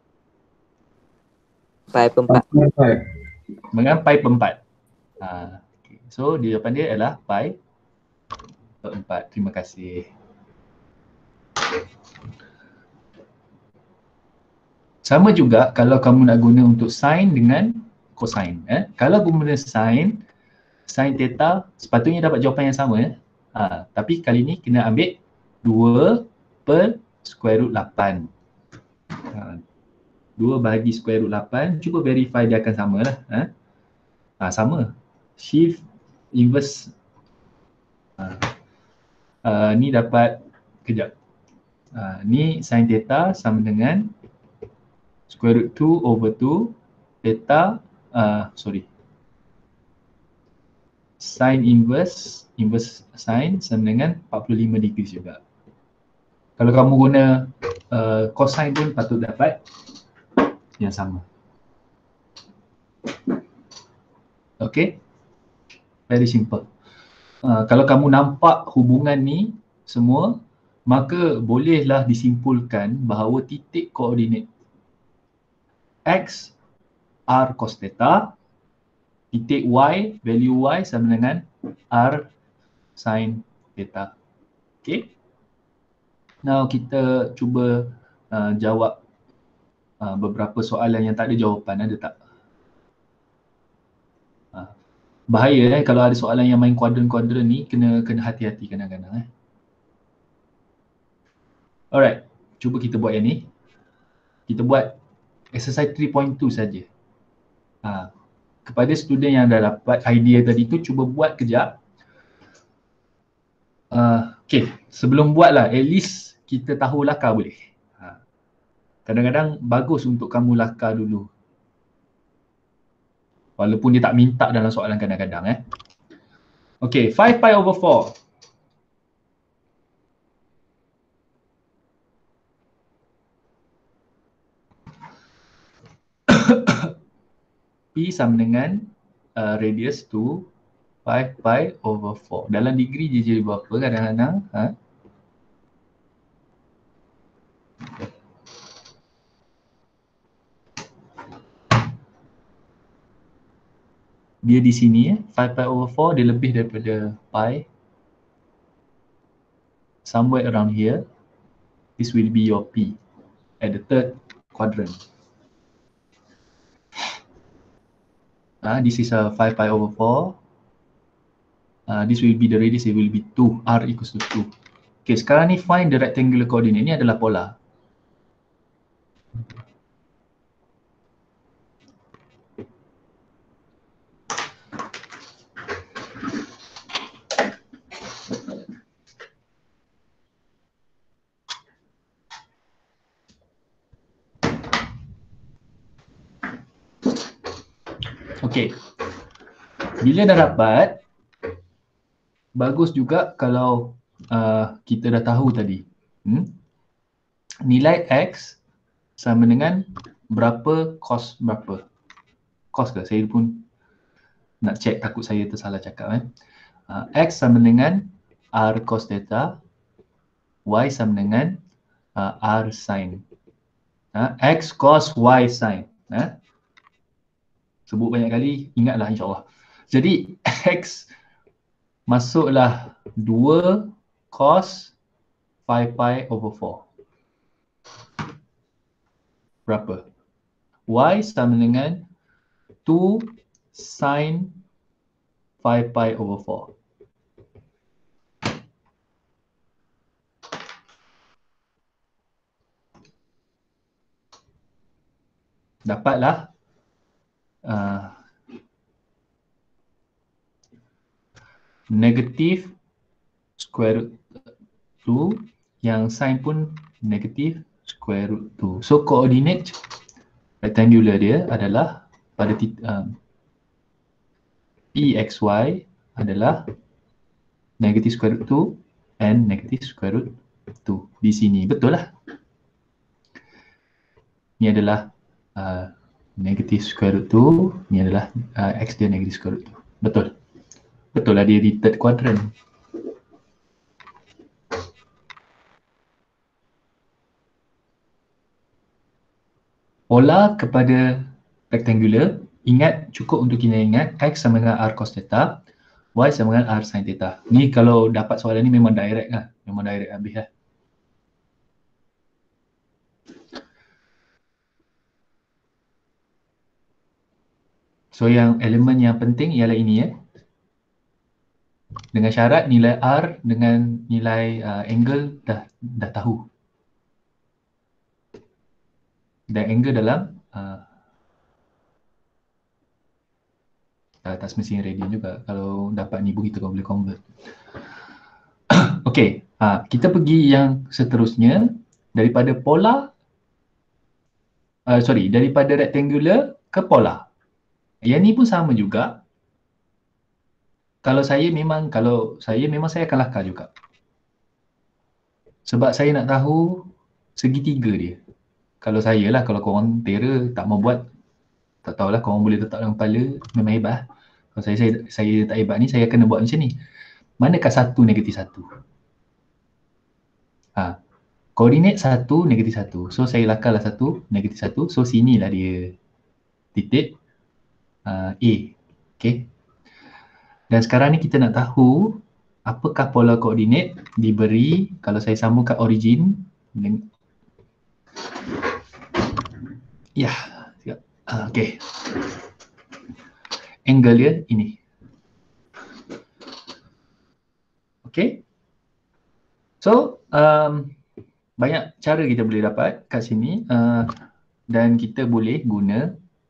Pi per empat. Dengan pi per empat. Ha, okay. So jawapan dia adalah pi per empat. Terima kasih. Sama juga kalau kamu nak guna untuk sin dengan cosine. Eh? Kalau guna sin, sin theta sepatutnya dapat jawapan yang sama. Eh? Ha, tapi kali ni kena ambil dua per square root lapan. Ha, dua bahagi square root lapan, cuba verify dia akan sama lah. Ha? Ha, sama. Shift inverse. Ha. Uh, ni dapat, kejap. Uh, ni sin theta sama dengan square root two over two theta, uh, sorry. Sin inverse, inverse sin sama dengan empat puluh lima degree juga. Kalau kamu guna uh, cosine pun patut dapat yang sama. Okay. Very simple. Uh, kalau kamu nampak hubungan ni semua, maka bolehlah disimpulkan bahawa titik koordinat X R cos theta, titik Y, value Y sama dengan R sin theta. Okay. Now kita cuba uh, jawab uh, beberapa soalan yang tak ada jawapan, ada tak? Uh, bahaya eh kalau ada soalan yang main kuadran-kuadran ni, kena kena hati-hati kadang-kadang eh. Alright, cuba kita buat yang ni. Kita buat exercise three point two saja. Ha, kepada student yang dah dapat idea tadi tu, cuba buat kejap. Uh, okay, sebelum buat lah, at least kita tahu lakar boleh. Ha. Kadang-kadang bagus untuk kamu lakar dulu. Walaupun dia tak minta dalam soalan kadang-kadang eh. Okay, five pi over four. P sama dengan uh, radius two five pi over four. Dalam degree dia jadi berapa kadang-kadang? Ha? Dia di sini eh, five pi over four, dia lebih daripada pi. Somewhere around here, this will be your P at the third quadrant. Uh, this is a five pi over four. Uh, this will be the radius, it will be two, R equals to two. Okay, sekarang ni find the rectangular coordinate. Ni adalah pola. Okay. Bila dah dapat, bagus juga kalau uh, kita dah tahu tadi. Hmm? Nilai X sama dengan berapa cos berapa. Cos ke? Saya pun nak check, takut saya tersalah cakap. Eh. Uh, X sama dengan R cos theta, Y sama dengan uh, R sin. Uh, X cos Y sin. Uh. Sebut banyak kali, ingatlah insyaAllah. Jadi X masuklah dua cos five pi over four. Berapa? Y sama dengan two sin five pi over four. Dapatlah uh, negatif square root two, yang sin pun negatif square root two. So coordinate rectangular dia adalah pada um, P X Y adalah negatif square root two and negatif square root two di sini. Betul lah. Ini adalah uh, negatif square root two, ini adalah uh, X dia negatif square root two. Betul. Betul lah dia di third quadrant. Pola kepada rectangular, ingat, cukup untuk kita ingat X sama dengan R cos theta, Y sama dengan R sin theta. Ni kalau dapat soalan ni memang direct lah. Memang direct habis lah. So yang elemen yang penting ialah ini ya. Dengan syarat nilai R dengan nilai uh, angle dah dah tahu. Dan angle dalam uh, atas mesin radian juga. Kalau dapat ni pun kita boleh convert. Okey, uh, kita pergi yang seterusnya. Daripada pola, uh, sorry, daripada rectangular ke pola. Yang ni pun sama juga. Kalau saya memang, kalau saya memang saya akan lakar juga. Sebab saya nak tahu segitiga dia. Kalau saya lah, kalau korang tera tak mau buat, tak tahulah, korang boleh letak dalam kepala, memang hebat. Kalau saya, saya, saya tak hebat ni, saya kena buat macam ni. Manakah satu negatif satu? Ha. Koordinat satu negatif satu. So saya lakarlah satu negatif satu. So sinilah dia titik uh, A. Okay. Dan sekarang ni kita nak tahu apakah pola koordinat diberi kalau saya sambungkan origin dengan ya, siap. Uh, okay. Angle dia ini. Okay. So, um, banyak cara kita boleh dapat kat sini uh, dan kita boleh guna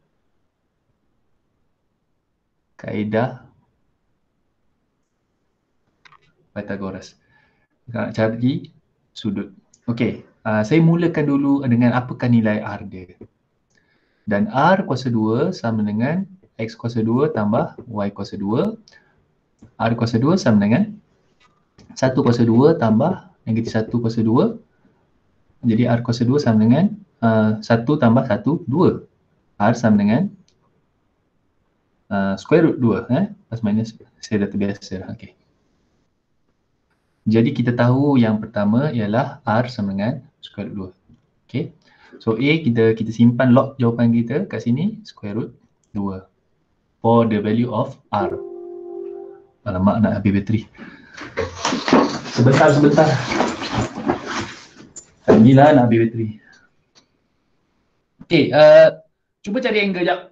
kaedah Pythagoras. Nak cari sudut. Okey, uh, saya mulakan dulu dengan apakah nilai R dia. Dan R kuasa dua sama dengan X kuasa dua tambah Y kuasa dua. R kuasa dua sama dengan satu kuasa dua tambah negatif satu kuasa dua. Jadi R kuasa dua sama dengan uh, satu tambah satu, dua. R sama dengan uh, square root dua. Eh? Plus minus, saya dah terbiasa dah. Okay. Jadi kita tahu yang pertama ialah R sama dengan square root dua. Okay. So A kita kita simpan log jawapan kita kat sini, square root dua. For the value of R. Alamak, nak habis bateri. Sebentar, sebentar. Inilah nak habis bateri. Okay, uh, cuba cari angle jap.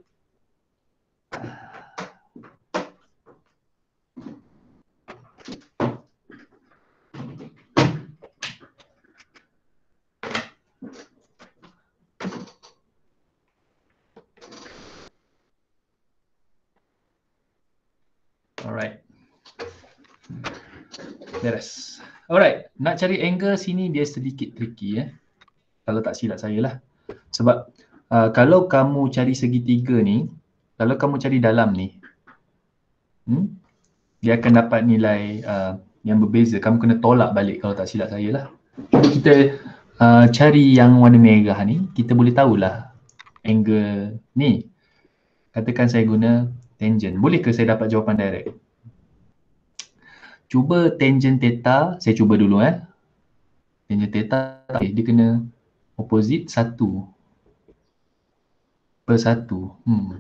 beres. Alright, nak cari angle sini dia sedikit tricky eh. Kalau tak silap saya lah. Sebab uh, kalau kamu cari segitiga ni, kalau kamu cari dalam ni, hmm, dia akan dapat nilai uh, yang berbeza. Kamu kena tolak balik kalau tak silap saya lah. Kita uh, cari yang warna merah ni, kita boleh tahulah angle ni. Katakan saya guna tangent. Boleh ke saya dapat jawapan direct? Cuba tangent theta, saya cuba dulu eh. Tangent theta, okay, dia kena opposite satu per satu. Hmm.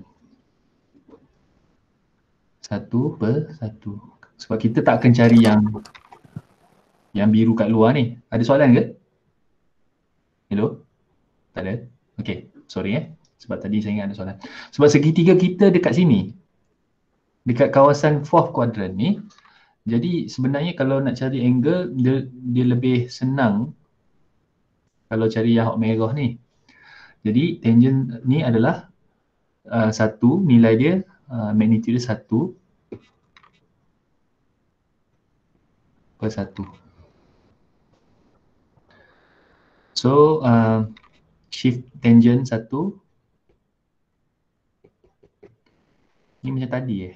Satu per satu. Sebab kita tak akan cari yang yang biru kat luar ni. Ada soalan ke? Hello? Tak ada? Okay, sorry eh. Sebab tadi saya ingat ada soalan. Sebab segitiga kita dekat sini. Dekat kawasan fourth quadrant ni. Jadi sebenarnya kalau nak cari angle, dia, dia lebih senang kalau cari yang merah ni. Jadi tangent ni adalah uh, satu, nilai dia, uh, magnitude dia satu per satu. So, uh, shift tangent satu. Ni macam tadi eh.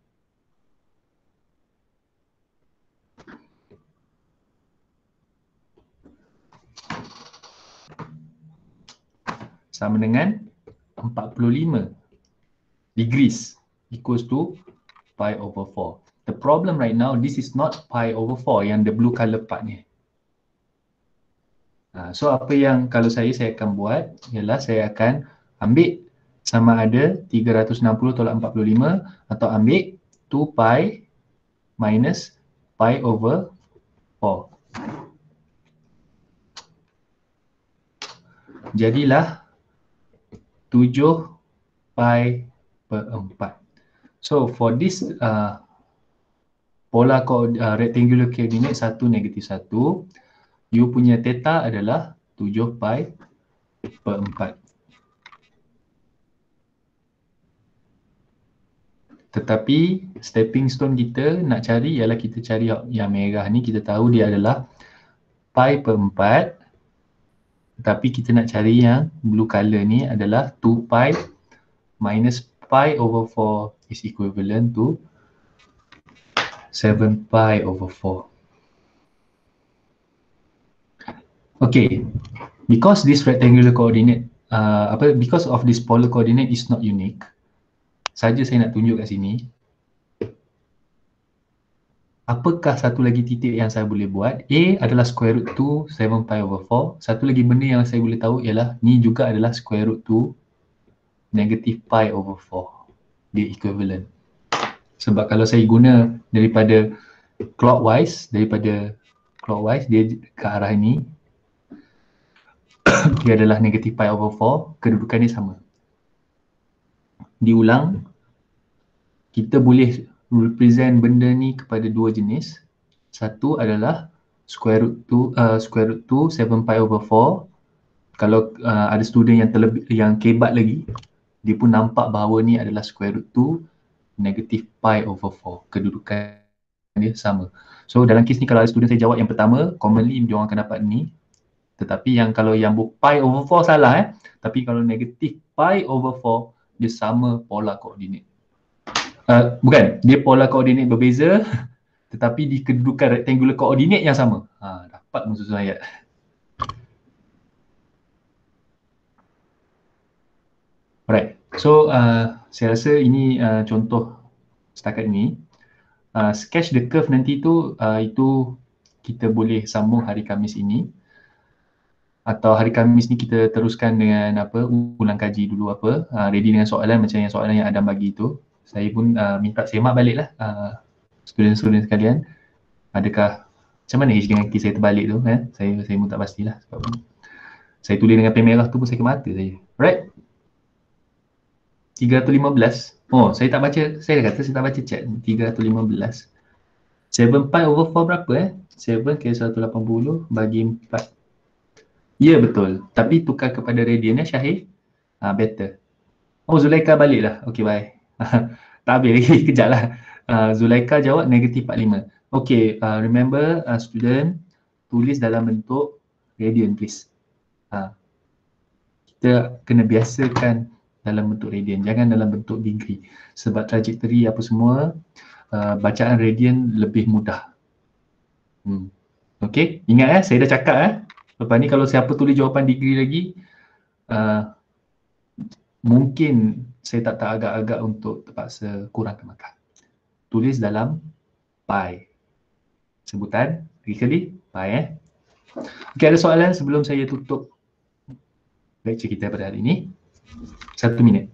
Sama dengan empat puluh lima degrees equals to pi over four. The problem right now, this is not pi over four yang the blue color part ni. Ha, so apa yang kalau saya, saya akan buat ialah saya akan ambil sama ada tiga ratus enam puluh tolak empat puluh lima atau ambil two pi minus pi over four. Jadilah tujuh pi per empat. So for this uh, polar uh, rectangular coordinate satu negatif satu, you punya theta adalah tujuh pi per empat. Tetapi stepping stone kita nak cari ialah kita cari yang merah ni, kita tahu dia adalah pi per empat. Tetapi kita nak cari yang blue color ni adalah two pi minus pi over four is equivalent to seven pi over four. Okay, because this rectangular coordinate, uh, apa, because of this polar coordinate is not unique, saja saya nak tunjuk kat sini. Apakah satu lagi titik yang saya boleh buat? A adalah square root two seven pi over four. Satu lagi benda yang saya boleh tahu ialah ni juga adalah square root two negative pi over four. Dia equivalent. Sebab kalau saya guna daripada clockwise, daripada clockwise dia ke arah ini, dia adalah negative pi over four, kedudukan dia sama. Diulang, kita boleh represent benda ni kepada dua jenis. Satu adalah square root two, uh, square root two seven pi over four. Kalau uh, ada student yang terlebih, yang kebat lagi, dia pun nampak bahawa ni adalah square root two negative pi over four. Kedudukan dia sama. So dalam kes ni kalau ada student saya jawab yang pertama, commonly dia orang akan dapat ni. Tetapi yang kalau yang pi over four salah eh. Tapi kalau negative pi over four, dia sama polar coordinate. Uh, bukan, dia polar coordinate berbeza tetapi di kedudukan rectangular coordinate yang sama. Ha, dapat musuh ayat. Alright, so uh, saya rasa ini uh, contoh setakat ini. Uh, sketch the curve nanti tu, uh, itu kita boleh sambung hari Khamis ini. Atau hari Khamis ni kita teruskan dengan apa, ulang kaji dulu apa, uh, ready dengan soalan macam yang soalan yang Adam bagi tu. Saya pun uh, minta semak balik lah uh, student-student sekalian. Adakah, macam mana H dengan K saya terbalik tu eh? Saya saya pun tak pastilah. Sebab saya tulis dengan pen merah tu pun sakit mata saya. Alright. tiga ratus lima belas. Oh, saya tak baca, saya dah kata saya tak baca chat. tiga ratus lima belas. seven pi over four berapa eh? seven kali seratus lapan puluh bagi empat. Ya betul. Tapi tukar kepada radian ya Syahir. Ah, better. Oh, Zulaika balik dah. Okay, bye. Tak habis lagi, kejap lah. Uh, Zulaika jawab negatif empat puluh lima. Okay, uh, remember uh, student, tulis dalam bentuk radian please. Uh, kita kena biasakan dalam bentuk radian, jangan dalam bentuk degree. Sebab trajectory apa semua, uh, bacaan radian lebih mudah. Hmm. Okay, ingat eh, saya dah cakap eh. Lepas ni kalau siapa tulis jawapan degree lagi, uh, mungkin saya tak tak agak-agak untuk terpaksa kurangkan markah. Tulis dalam pi. Sebutan, lagi pi eh. Okay, ada soalan sebelum saya tutup lecture kita pada hari ini? Satu minit.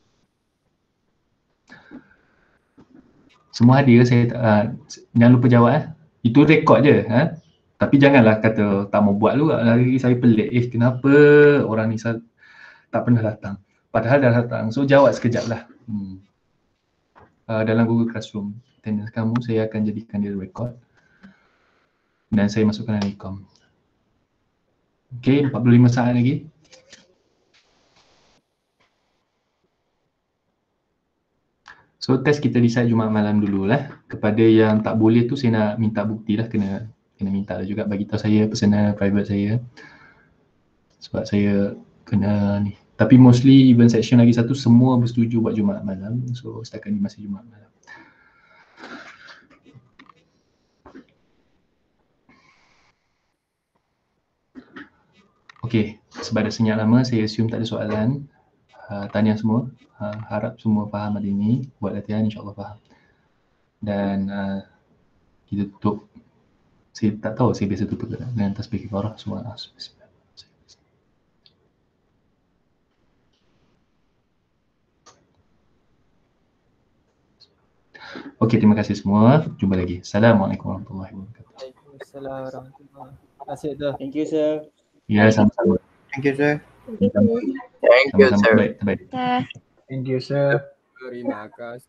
Semua hadir, saya uh, jangan lupa jawab eh. Itu rekod je. Eh? Tapi janganlah kata tak mau buat lu. Lagi saya pelik. Eh kenapa orang ni tak pernah datang. Padahal dah datang. So jawab sekejap lah. Hmm. Uh, dalam Google Classroom. Attendance kamu saya akan jadikan dia rekod. Dan saya masukkan dalam recom. Okay, empat puluh lima saat lagi. So test kita decide Jumaat malam dululah. Kepada yang tak boleh tu saya nak minta bukti lah. Kena kena minta lah juga bagi tahu saya personal private saya. Sebab saya kena ni. Tapi mostly event section lagi satu semua bersetuju buat Jumaat malam. So setakat ni masih Jumaat malam. Okay, sebab dah senyap lama saya assume tak ada soalan. Uh, tahniah semua. Uh, harap semua faham hari ini. Buat latihan insyaAllah faham. Dan uh, kita tutup. Saya tak tahu saya biasa tutup dengan tasbih kifarah semua. Okey, terima kasih semua. Jumpa lagi. Assalamualaikum warahmatullahi wabarakatuh. Waalaikumsalam warahmatullahi wabarakatuh. Terima kasih dah. Thank you sir. Ya, sama-sama. Thank you sir. Thank you, Sama-sama. sir. Baik, baik. Dah. Thank you sir. Terima kasih.